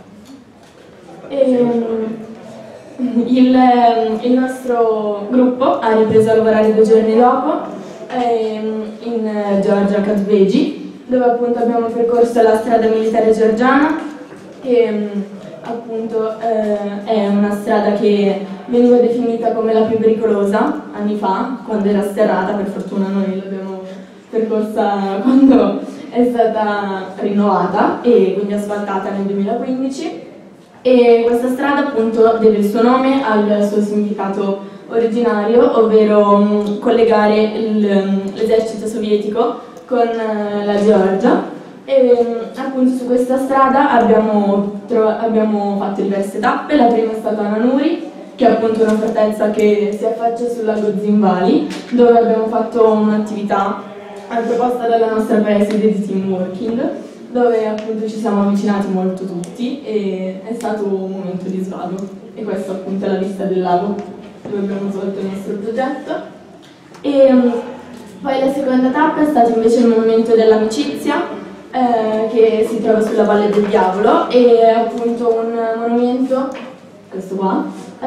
Il nostro gruppo ha ripreso a lavorare 2 giorni dopo in Georgia, Kadveji, dove appunto abbiamo percorso la strada militare georgiana, che appunto è una strada che veniva definita come la più pericolosa anni fa, quando era sterrata. Per fortuna noi l'abbiamo percorsa quando è stata rinnovata e quindi asfaltata nel 2015, e questa strada appunto deve il suo nome al suo significato originario, ovvero collegare l'esercito sovietico con la Georgia. E appunto su questa strada abbiamo fatto diverse tappe. La prima è stata a Nanuri, che è appunto una fortezza che si affaccia sul lago Zinvali, dove abbiamo fatto un'attività proposta dalla nostra preside di team working, dove appunto ci siamo avvicinati molto tutti e è stato un momento di svago. E questa appunto è la vista del lago dove abbiamo svolto il nostro progetto. E poi la seconda tappa è stato invece il monumento dell'amicizia, che si trova sulla Valle del Diavolo, e è appunto un monumento, questo qua,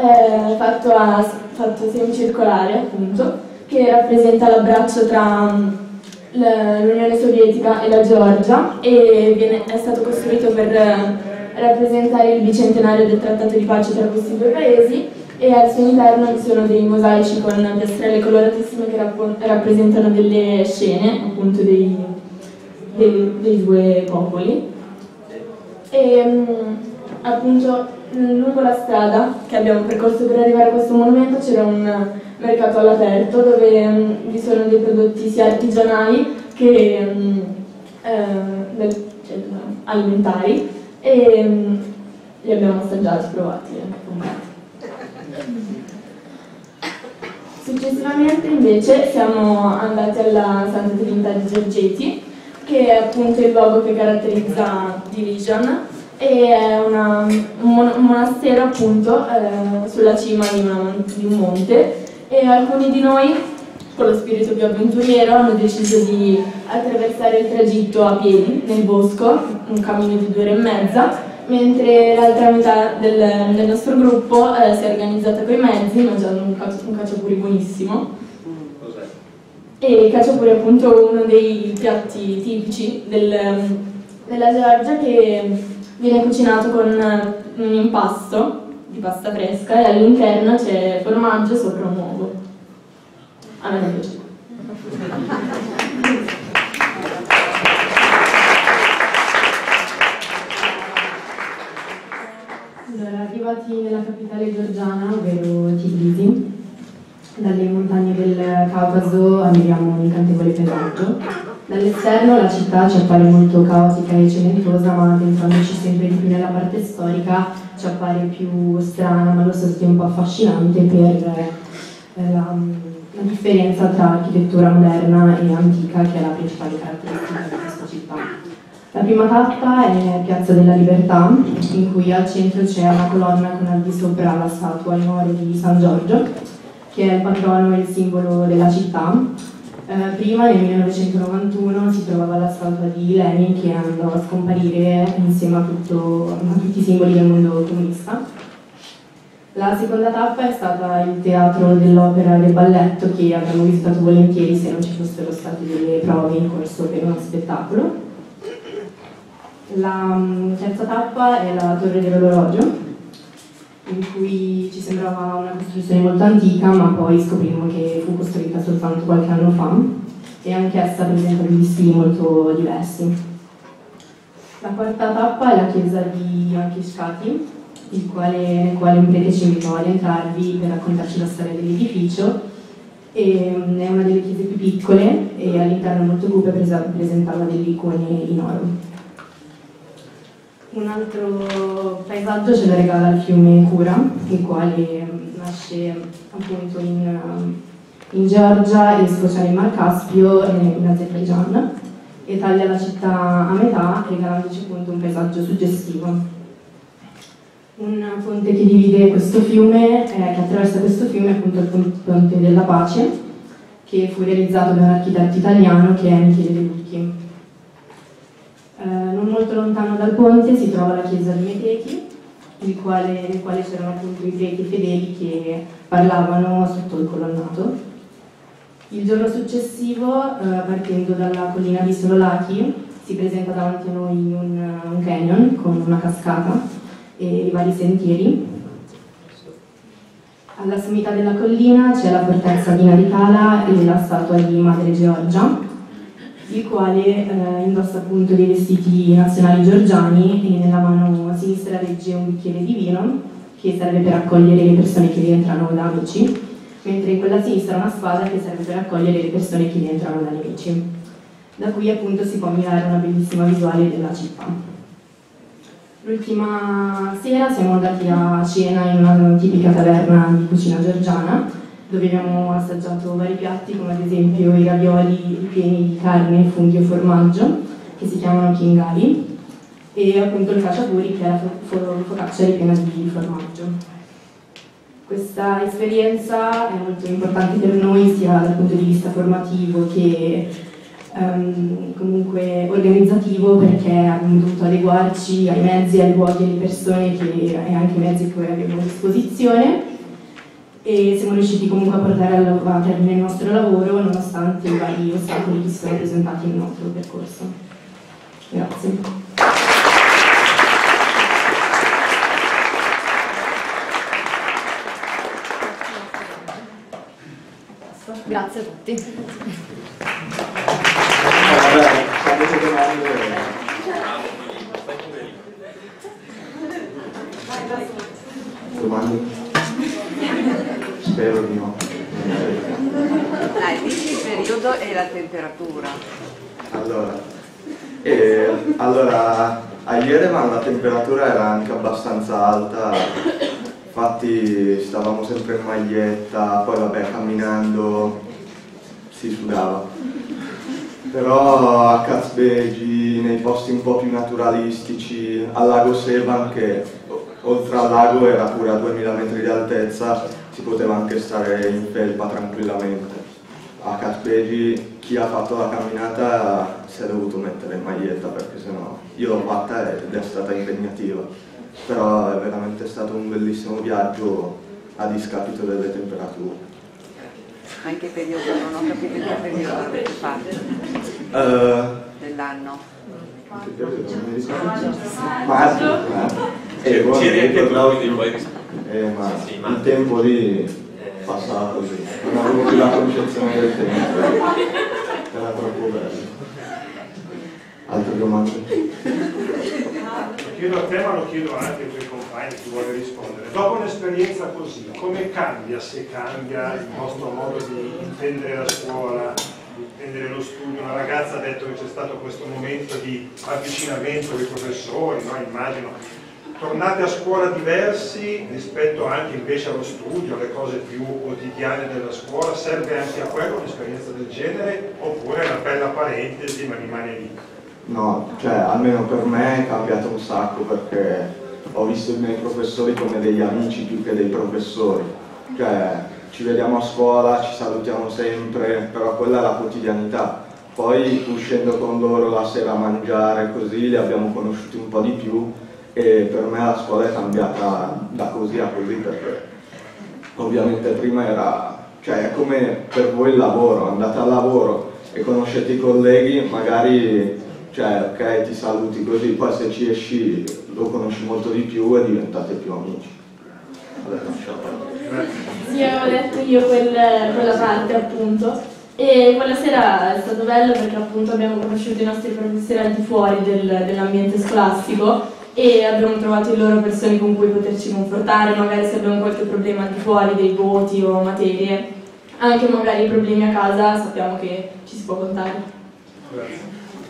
fatto semicircolare appunto, che rappresenta l'abbraccio tra l'Unione Sovietica e la Georgia, e è stato costruito per rappresentare il bicentenario del trattato di pace tra questi 2 paesi, e al suo interno ci sono dei mosaici con piastrelle coloratissime che rappresentano delle scene appunto dei 2 popoli. E appunto lungo la strada che abbiamo percorso per arrivare a questo monumento c'era un mercato all'aperto dove vi sono dei prodotti sia artigianali che alimentari, e li abbiamo assaggiati, provati e comprati. Successivamente invece siamo andati alla Santa Trinità di Giorgeti, che è appunto il luogo che caratterizza Dijon, e è un monastero appunto sulla cima di un monte, e alcuni di noi con lo spirito più avventuriero hanno deciso di attraversare il tragitto a piedi nel bosco, un cammino di 2 ore e mezza, mentre l'altra metà del nostro gruppo si è organizzata coi mezzi mangiando un cacciapuri buonissimo. E il cacciapuri è appunto uno dei piatti tipici della Georgia, che viene cucinato con un impasto di pasta fresca e all'interno c'è formaggio sopra un uovo. A me non piace. Allora, arrivati nella capitale georgiana, ovvero Tbilisi, dalle montagne del Caucaso ammiriamo un incantevole paesaggio. Dall'esterno la città ci appare molto caotica e cementosa, ma adentrandoci sempre di più nella parte storica ci appare più strana, ma allo stesso tempo affascinante per la differenza tra architettura moderna e antica, che è la principale caratteristica di questa città. La prima tappa è Piazza della Libertà, in cui al centro c'è una colonna con al di sopra la statua in oro di San Giorgio, che è il patrono e il simbolo della città. Prima, nel 1991, si trovava la statua di Lenin, che andò a scomparire insieme a tutti i simboli del mondo comunista. La seconda tappa è stata il teatro dell'opera e del balletto, che avremmo visitato volentieri se non ci fossero state delle prove in corso per uno spettacolo. La terza tappa è la Torre dell'Orologio, in cui ci sembrava una costruzione molto antica, ma poi scoprimmo che fu costruita soltanto qualche anno fa e anch'essa presenta degli stili molto diversi. La quarta tappa è la chiesa di Anchiskati, nel quale un prete ci invitò ad entrarvi per raccontarci la storia dell'edificio. È una delle chiese più piccole e all'interno molto cupe presentava delle icone in oro. Un altro paesaggio ce lo regala il fiume Kura, il quale nasce appunto in Georgia e sfocia nel Mar Caspio in Azerbaijan e taglia la città a metà, regalandoci appunto un paesaggio suggestivo. Un ponte che divide questo fiume, che attraversa questo fiume, è appunto il Ponte della Pace, che fu realizzato da un architetto italiano che è Michele De Lucchi. Non molto lontano dal ponte si trova la chiesa di Metechi, nel quale c'erano appunto i preti fedeli che parlavano sotto il colonnato. Il giorno successivo, partendo dalla collina di Sololaki, si presenta davanti a noi un canyon con una cascata e i vari sentieri. Alla sommità della collina c'è la fortezza di Narikala e la statua di Madre Georgia, il quale indossa appunto dei vestiti nazionali georgiani e nella mano sinistra regge un bicchiere di vino che serve per accogliere le persone che rientrano da amici, mentre in quella sinistra una spada che serve per accogliere le persone che rientrano da nemici. Da qui appunto si può ammirare una bellissima visuale della città. L'ultima sera siamo andati a cena in una tipica taverna di cucina georgiana, dove abbiamo assaggiato vari piatti, come ad esempio i ravioli ripieni di carne, funghi e formaggio, che si chiamano kingali, e appunto il khachapuri, che è la focaccia ripiena di formaggio. Questa esperienza è molto importante per noi, sia dal punto di vista formativo che comunque organizzativo, perché abbiamo dovuto adeguarci ai mezzi, ai luoghi e alle persone e anche ai mezzi che abbiamo a disposizione, e siamo riusciti comunque a portare a termine il nostro lavoro nonostante i vari ostacoli che si sono presentati nel nostro percorso. Grazie. Grazie a tutti. Domande? Spero di no. Dai, dici il periodo e la temperatura. Allora, a Yerevan la temperatura era anche abbastanza alta, infatti stavamo sempre in maglietta, poi vabbè, camminando si sudava. Però a Kazbegi, nei posti un po' più naturalistici, al lago Sevan, che oltre al lago era pure a 2000 metri di altezza, si poteva anche stare in felpa tranquillamente. A Kazbegi chi ha fatto la camminata si è dovuto mettere in maglietta, perché sennò io l'ho fatta ed è stata impegnativa. Però è veramente stato un bellissimo viaggio a discapito delle temperature. Anche periodo, non ho capito che periodo avete fatto dell'anno. Che periodo? Non mi ricordo. Marzo? Ma il tempo lì passava così, non avevo più la concezione del tempo, era troppo bello. Altre domande? Lo chiedo a te, ma lo chiedo anche ai tuoi compagni, chi vuole rispondere. Dopo un'esperienza così, come cambia, se cambia, il vostro modo di intendere la scuola, di intendere lo studio? Una ragazza ha detto che c'è stato questo momento di avvicinamento con i professori, no? Immagino. Tornate a scuola diversi rispetto anche invece allo studio, alle cose più quotidiane della scuola. Serve anche a quello un'esperienza del genere, oppure è una bella parentesi ma rimane lì? No, cioè almeno per me è cambiato un sacco, perché ho visto i miei professori come degli amici più che dei professori. Cioè ci vediamo a scuola, ci salutiamo sempre, però quella è la quotidianità. Poi uscendo con loro la sera a mangiare, così li abbiamo conosciuti un po' di più, e per me la scuola è cambiata da così a così, perché ovviamente prima era, cioè è come per voi il lavoro, andate al lavoro e conoscete i colleghi, magari, cioè ok, ti saluti così, poi se ci esci lo conosci molto di più e diventate più amici. Sì, avevo detto io quella parte appunto, e quella sera è stato bello perché appunto abbiamo conosciuto i nostri professori al di fuori dell'ambiente scolastico e abbiamo trovato in loro persone con cui poterci confrontare, magari se abbiamo qualche problema al di fuori dei voti o materie, anche magari i problemi a casa, sappiamo che ci si può contare. Grazie.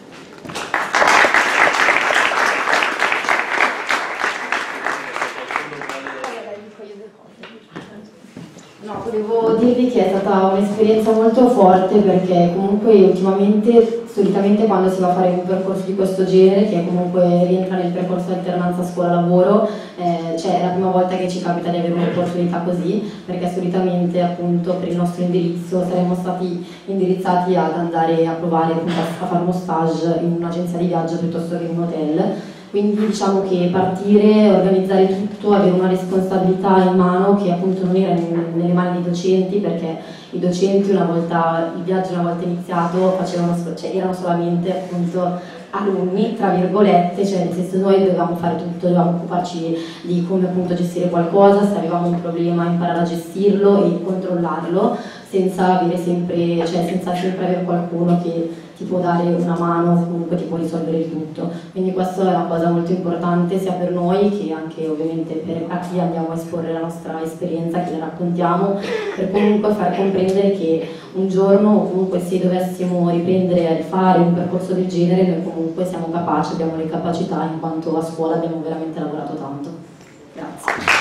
No, volevo dirvi che è stata un'esperienza molto forte, perché comunque ultimamente, solitamente quando si va a fare un percorso di questo genere, che comunque rientra nel percorso di alternanza scuola-lavoro, cioè è la prima volta che ci capita di avere un'opportunità così, perché solitamente appunto per il nostro indirizzo saremmo stati indirizzati ad andare a provare appunto a fare uno stage in un'agenzia di viaggio piuttosto che in un hotel. Quindi diciamo che partire, organizzare tutto, avere una responsabilità in mano che appunto non era nelle mani dei docenti, perché i docenti una volta, il viaggio una volta iniziato erano solamente appunto alunni, tra virgolette, cioè nel senso noi dovevamo fare tutto, dovevamo occuparci di come appunto gestire qualcosa, se avevamo un problema imparare a gestirlo e controllarlo, senza avere sempre, cioè senza sempre avere qualcuno che ti può dare una mano o comunque ti può risolvere il tutto. Quindi questa è una cosa molto importante sia per noi che anche ovviamente per a chi andiamo a esporre la nostra esperienza, che la raccontiamo, per comunque far comprendere che un giorno o comunque se dovessimo riprendere a rifare un percorso del genere, noi comunque siamo capaci, abbiamo le capacità, in quanto a scuola abbiamo veramente lavorato tanto. Grazie.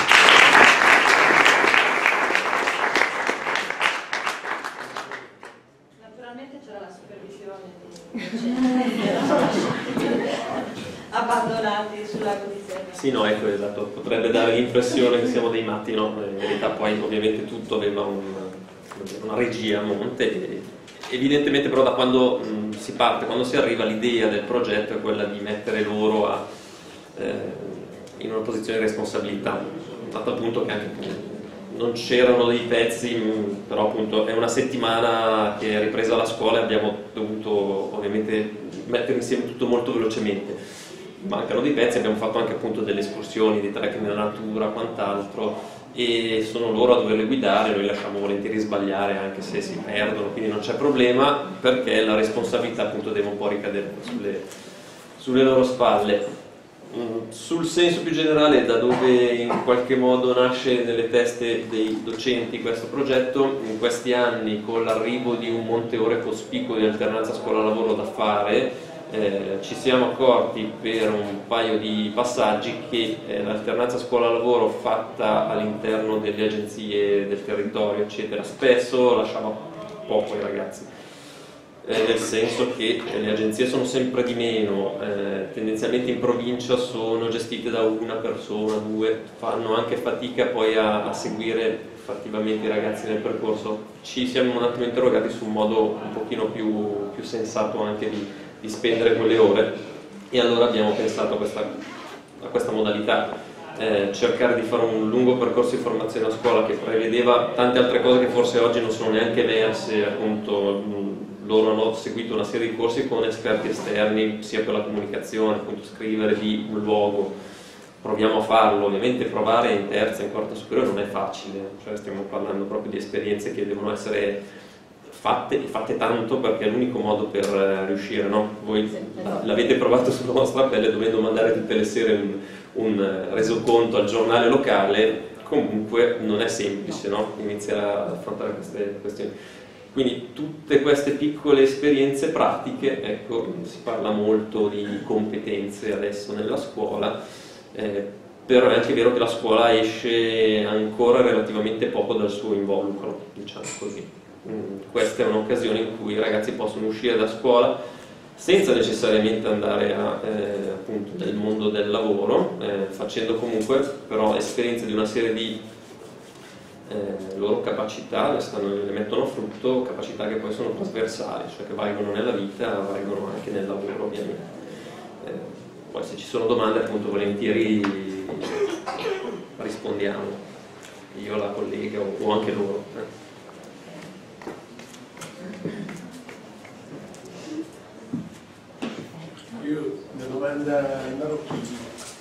abbandonati sul lago di Serra. Sì, no, ecco, esatto, potrebbe dare l'impressione che siamo dei matti, no? In verità poi ovviamente tutto aveva una regia a monte, evidentemente però da quando si parte, quando si arriva, l'idea del progetto è quella di mettere loro in una posizione di responsabilità, tanto appunto che anche non c'erano dei pezzi, però appunto è una settimana che è ripresa la scuola e abbiamo dovuto ovviamente mettere insieme tutto molto velocemente. Mancano dei pezzi, abbiamo fatto anche appunto delle escursioni, dei trekking nella natura, quant'altro, e sono loro a doverle guidare, noi lasciamo volentieri sbagliare anche se si perdono, quindi non c'è problema, perché la responsabilità appunto deve un po' ricadere sulle loro spalle. Sul senso più generale, da dove in qualche modo nasce nelle teste dei docenti questo progetto, in questi anni con l'arrivo di un monte ore cospicuo di alternanza scuola-lavoro da fare, ci siamo accorti per un paio di passaggi che l'alternanza scuola-lavoro fatta all'interno delle agenzie del territorio eccetera spesso lasciava poco ai ragazzi. Nel senso che le agenzie sono sempre di meno, tendenzialmente in provincia sono gestite da una persona, due, fanno anche fatica poi a seguire fattivamente i ragazzi nel percorso. Ci siamo un attimo interrogati su un modo un pochino più sensato anche di spendere quelle ore, e allora abbiamo pensato a questa modalità, cercare di fare un lungo percorso di formazione a scuola che prevedeva tante altre cose che forse oggi non sono neanche emerse, appunto. Loro hanno seguito una serie di corsi con esperti esterni sia per la comunicazione, appunto scrivere di un luogo, proviamo a farlo, ovviamente provare in terza e in quarta superiore non è facile, cioè stiamo parlando proprio di esperienze che devono essere fatte tanto, perché è l'unico modo per riuscire, no? Voi l'avete provato sulla vostra pelle dovendo mandare tutte le sere un resoconto al giornale locale, comunque non è semplice, no? Iniziare ad affrontare queste questioni. Quindi tutte queste piccole esperienze pratiche, ecco, si parla molto di competenze adesso nella scuola, però è anche vero che la scuola esce ancora relativamente poco dal suo involucro, diciamo così. Questa è un'occasione in cui i ragazzi possono uscire da scuola senza necessariamente andare appunto nel mondo del lavoro, facendo comunque però esperienze di una serie di loro capacità, le mettono a frutto, capacità che poi sono trasversali, cioè che valgono nella vita, valgono anche nel lavoro ovviamente. Poi se ci sono domande appunto volentieri rispondiamo, io, la collega o anche loro. Io una domanda marocchina.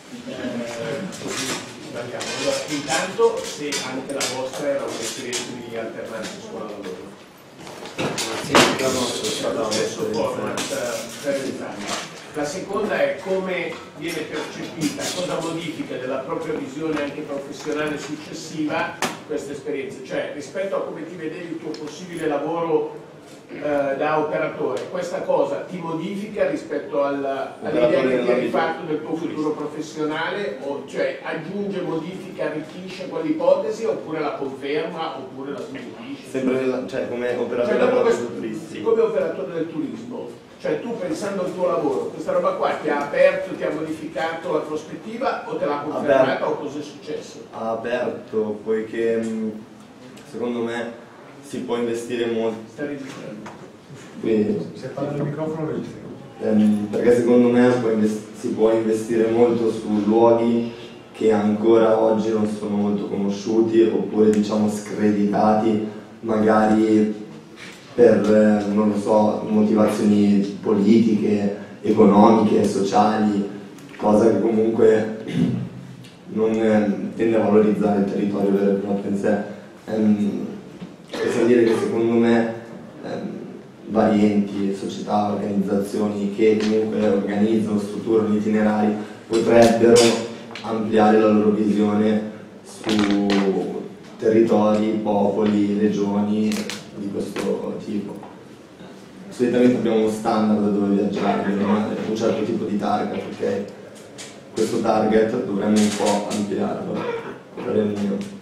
Allora, intanto se anche la vostra era un'esperienza di alternanza scuola-lavoro. Sì, la nostra è stata lo stesso format per l'Italia. La seconda è come viene percepita, cosa modifica della propria visione anche professionale successiva questa esperienza, cioè rispetto a come ti vedevi il tuo possibile lavoro da operatore, questa cosa ti modifica rispetto all'idea che ti hai fatto del tuo futuro professionale, o cioè aggiunge, modifica, arricchisce quell'ipotesi, oppure la conferma, oppure la smentisce? Sempre come operatore turistico. Come operatore del turismo, cioè tu pensando al tuo lavoro, questa roba qua ti ha aperto, ti ha modificato la prospettiva o te l'ha confermata o cosa è successo? Ha aperto, poiché secondo me si può investire molto. Sta registrando. Quindi, se parla del microfono registri. Perché secondo me si può investire molto su luoghi che ancora oggi non sono molto conosciuti oppure diciamo screditati magari per, non lo so, motivazioni politiche, economiche, sociali, cosa che comunque non tende a valorizzare il territorio vero e proprio in sé. Possiamo dire che secondo me vari enti, società, organizzazioni che comunque organizzano, strutturano itinerari potrebbero ampliare la loro visione su territori, popoli, regioni di questo tipo. Solitamente abbiamo uno standard dove viaggiare, un certo tipo di target, ok? Questo target dovremmo un po' ampliarlo, per il mio.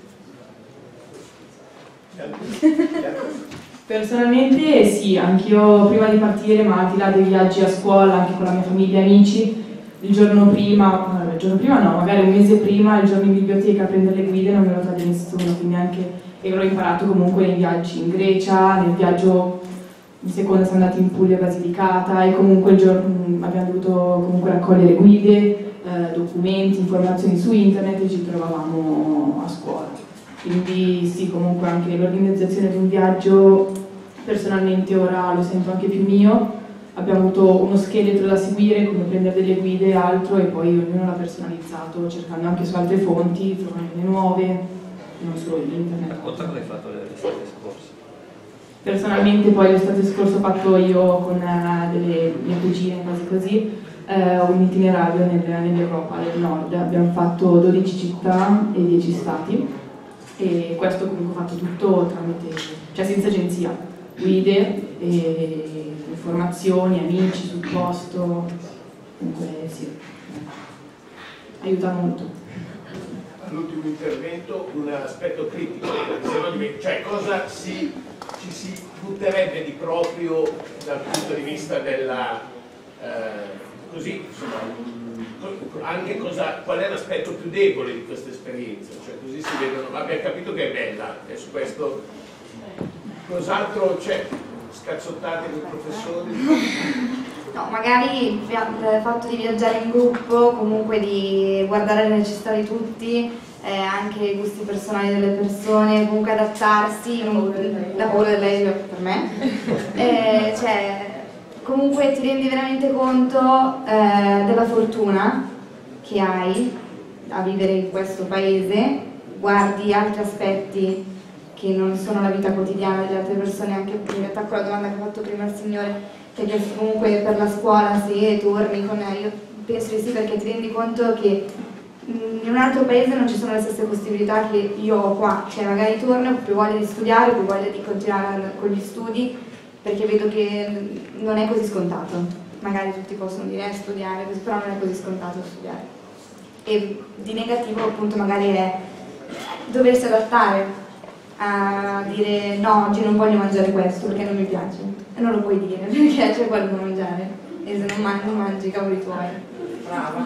Personalmente sì, anch'io prima di partire, ma al di là dei viaggi a scuola, anche con la mia famiglia e amici, il giorno prima no, magari un mese prima, il giorno in biblioteca a prendere le guide non me lo taglia nessuno, quindi anche, e l'ho imparato comunque nei viaggi in Grecia, nel viaggio in seconda siamo andati in Puglia e Basilicata e comunque il giorno abbiamo dovuto comunque raccogliere guide, documenti, informazioni su internet e ci trovavamo a scuola. Quindi sì, comunque anche l'organizzazione di un viaggio personalmente ora lo sento anche più mio. Abbiamo avuto uno scheletro da seguire, come prendere delle guide e altro, e poi ognuno l'ha personalizzato, cercando anche su altre fonti, trovandone nuove, non solo in internet. Racconta cosa hai fatto l'estate scorsa. Personalmente poi l'estate scorsa ho fatto io con delle mie cugine, quasi così, un itinerario nell'Europa del Nord. Abbiamo fatto 12 città e 10 stati. E questo comunque ho fatto tutto tramite, cioè senza agenzia, guide, e informazioni, amici sul posto, comunque sì, aiuta molto. All'ultimo intervento un aspetto critico, cioè cosa ci si butterebbe di proprio dal punto di vista della, così insomma, anche qual è l'aspetto più debole di questa esperienza, cioè così si vedono, abbiamo capito che è bella e su questo cos'altro c'è? Scazzottate con i professori? No, magari il fatto di viaggiare in gruppo, comunque di guardare le necessità di tutti, anche i gusti personali delle persone, comunque adattarsi, la paura dell'aereo per me, cioè comunque ti rendi veramente conto della fortuna che hai a vivere in questo paese, guardi altri aspetti che non sono la vita quotidiana delle altre persone. Anche in realtà con la domanda che ha fatto prima il signore, che ha chiesto comunque per la scuola se torni con me, io penso di sì, perché ti rendi conto che in un altro paese non ci sono le stesse possibilità che io ho qua, cioè magari torno, ho più voglia di studiare, più voglia di continuare con gli studi, perché vedo che non è così scontato. Magari tutti possono dire studiare, così, però non è così scontato studiare. E di negativo appunto magari è doversi adattare a dire no, oggi non voglio mangiare questo perché non mi piace, e non lo puoi dire perché c'è quello da mangiare, e se non mangi, mangi i cavoli tuoi. Brava.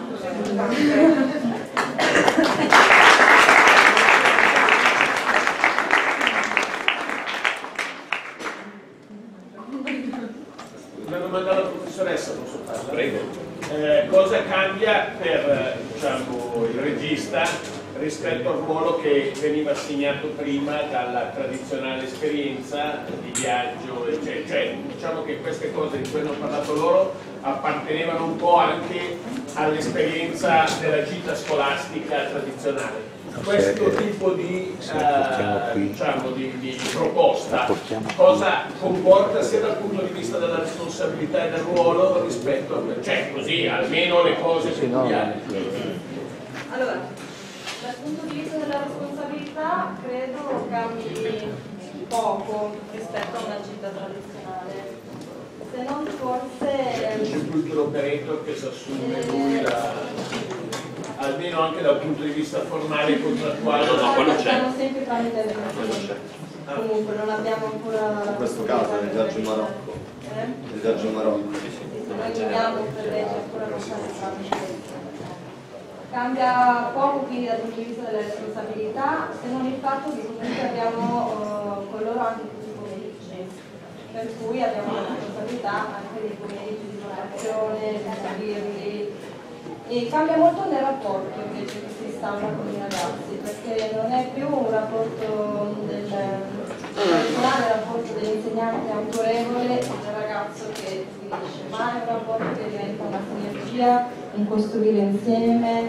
Una domanda alla professoressa, posso farla? Prego. Cosa cambia per diciamo, il regista rispetto al ruolo che veniva assegnato prima dalla tradizionale esperienza di viaggio, eccetera? Cioè, diciamo che queste cose di cui hanno parlato loro appartenevano un po' anche all'esperienza della gita scolastica tradizionale. Questo tipo di, diciamo, di proposta cosa comporta sia dal punto di vista della responsabilità e del ruolo rispetto a cioè così almeno le cose peculiari? Allora, dal punto di vista della responsabilità credo cambi poco rispetto a una gita tradizionale, se non forse c'è più il operator che si assume lui almeno anche dal punto di vista formale e contrattuale. No, quello c'è. Siamo sempre tramite le comunque non abbiamo ancora in questo caso è il viaggio in Marocco. Il viaggio in Marocco. Noi viviamo per legge ancora non siamo tramite. Cambia poco quindi dal punto di vista della responsabilità, se non il fatto che comunque abbiamo con loro anche tutti i pomeriggi, per cui abbiamo la responsabilità anche dei pomeriggi di formazione, di seguirli. E cambia molto nel rapporto invece che si instaura con i ragazzi, perché non è più un rapporto del tradizionale rapporto dell'insegnante autorevole e del ragazzo che finisce, ma è un rapporto che diventa una sinergia, un costruire insieme,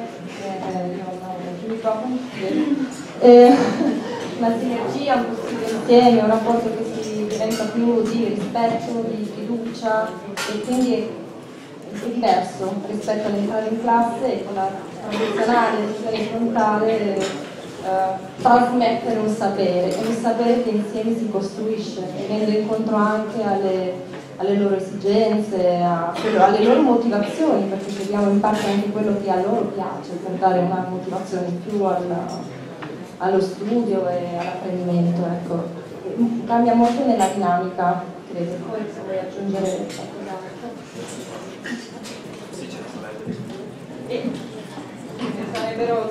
una sinergia, un costruire insieme, un rapporto che si diventa più di rispetto, di fiducia e quindi è diverso rispetto all'entrare in classe e con la tradizionale lezione frontale trasmettere un sapere che insieme si costruisce, venendo incontro anche alle loro esigenze, alle loro motivazioni, perché seguiamo in parte anche quello che a loro piace per dare una motivazione in più allo studio e all'apprendimento. Ecco. Cambia molto nella dinamica, credo. Poi se vuoi aggiungere qualcos'altro. Sarebbero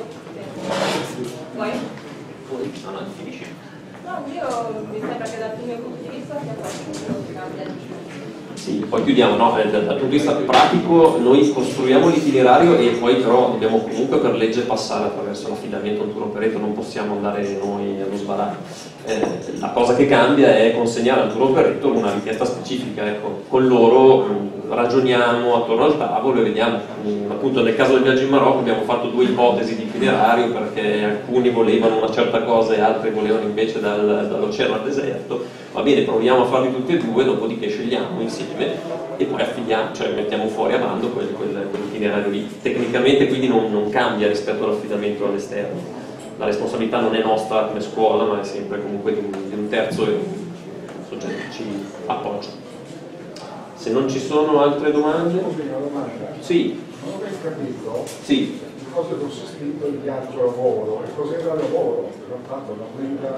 poi? No, finisci. No, io mi sembra che dal mio punto di vista sia quello che cambia di più. Sì, poi chiudiamo, no? Dal punto di vista pratico noi costruiamo l'itinerario e poi però dobbiamo comunque per legge passare attraverso l'affidamento al tour operator, non possiamo andare noi allo sbaraglio. La cosa che cambia è consegnare al tour operator una richiesta specifica, ecco. Con loro ragioniamo attorno al tavolo e vediamo, appunto nel caso del viaggio in Marocco abbiamo fatto 2 ipotesi di itinerario perché alcuni volevano una certa cosa e altri volevano invece dall'oceano al deserto. Va bene, proviamo a farli tutti e 2, dopodiché scegliamo insieme e poi affidiamo, cioè mettiamo fuori a bando quell'itinerario lì. Tecnicamente quindi non cambia rispetto all'affidamento all'esterno. La responsabilità non è nostra come scuola, ma è sempre comunque di un terzo soggetto che ci appoggia. Se non ci sono altre domande? Sì. Non ho ben capito sì. cosa è consistito il viaggio a lavoro e cos'era il lavoro? Hanno fatto una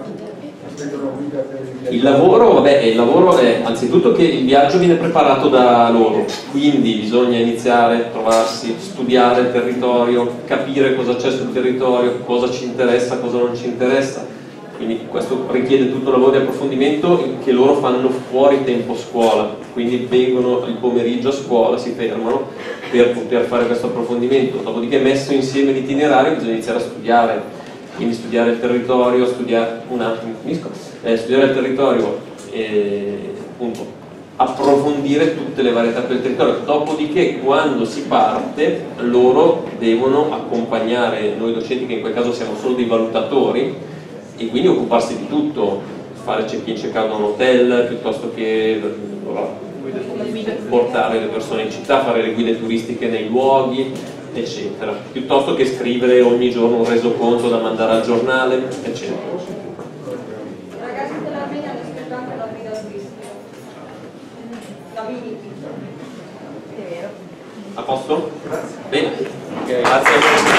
guida per il viaggio. Il lavoro è anzitutto che il viaggio viene preparato da loro, quindi bisogna iniziare, trovarsi, studiare il territorio, capire cosa c'è sul territorio, cosa ci interessa, cosa non ci interessa. Quindi questo richiede tutto un lavoro di approfondimento che loro fanno fuori tempo scuola, quindi vengono il pomeriggio a scuola, si fermano per poter fare questo approfondimento. Dopodiché, messo insieme l'itinerario, bisogna iniziare a studiare, quindi studiare il territorio, studiare il territorio e appunto approfondire tutte le varietà del territorio. Dopodiché, quando si parte, loro devono accompagnare noi docenti, che in quel caso siamo solo dei valutatori, e quindi occuparsi di tutto, fare check-in, check-out da un hotel, piuttosto che portare le persone in città, fare le guide turistiche nei luoghi, eccetera, piuttosto che scrivere ogni giorno un resoconto da mandare al giornale, eccetera. I ragazzi dell'Armenia hanno scritto anche la guida turistica, la Viniti. È vero. A posto? Bene, grazie.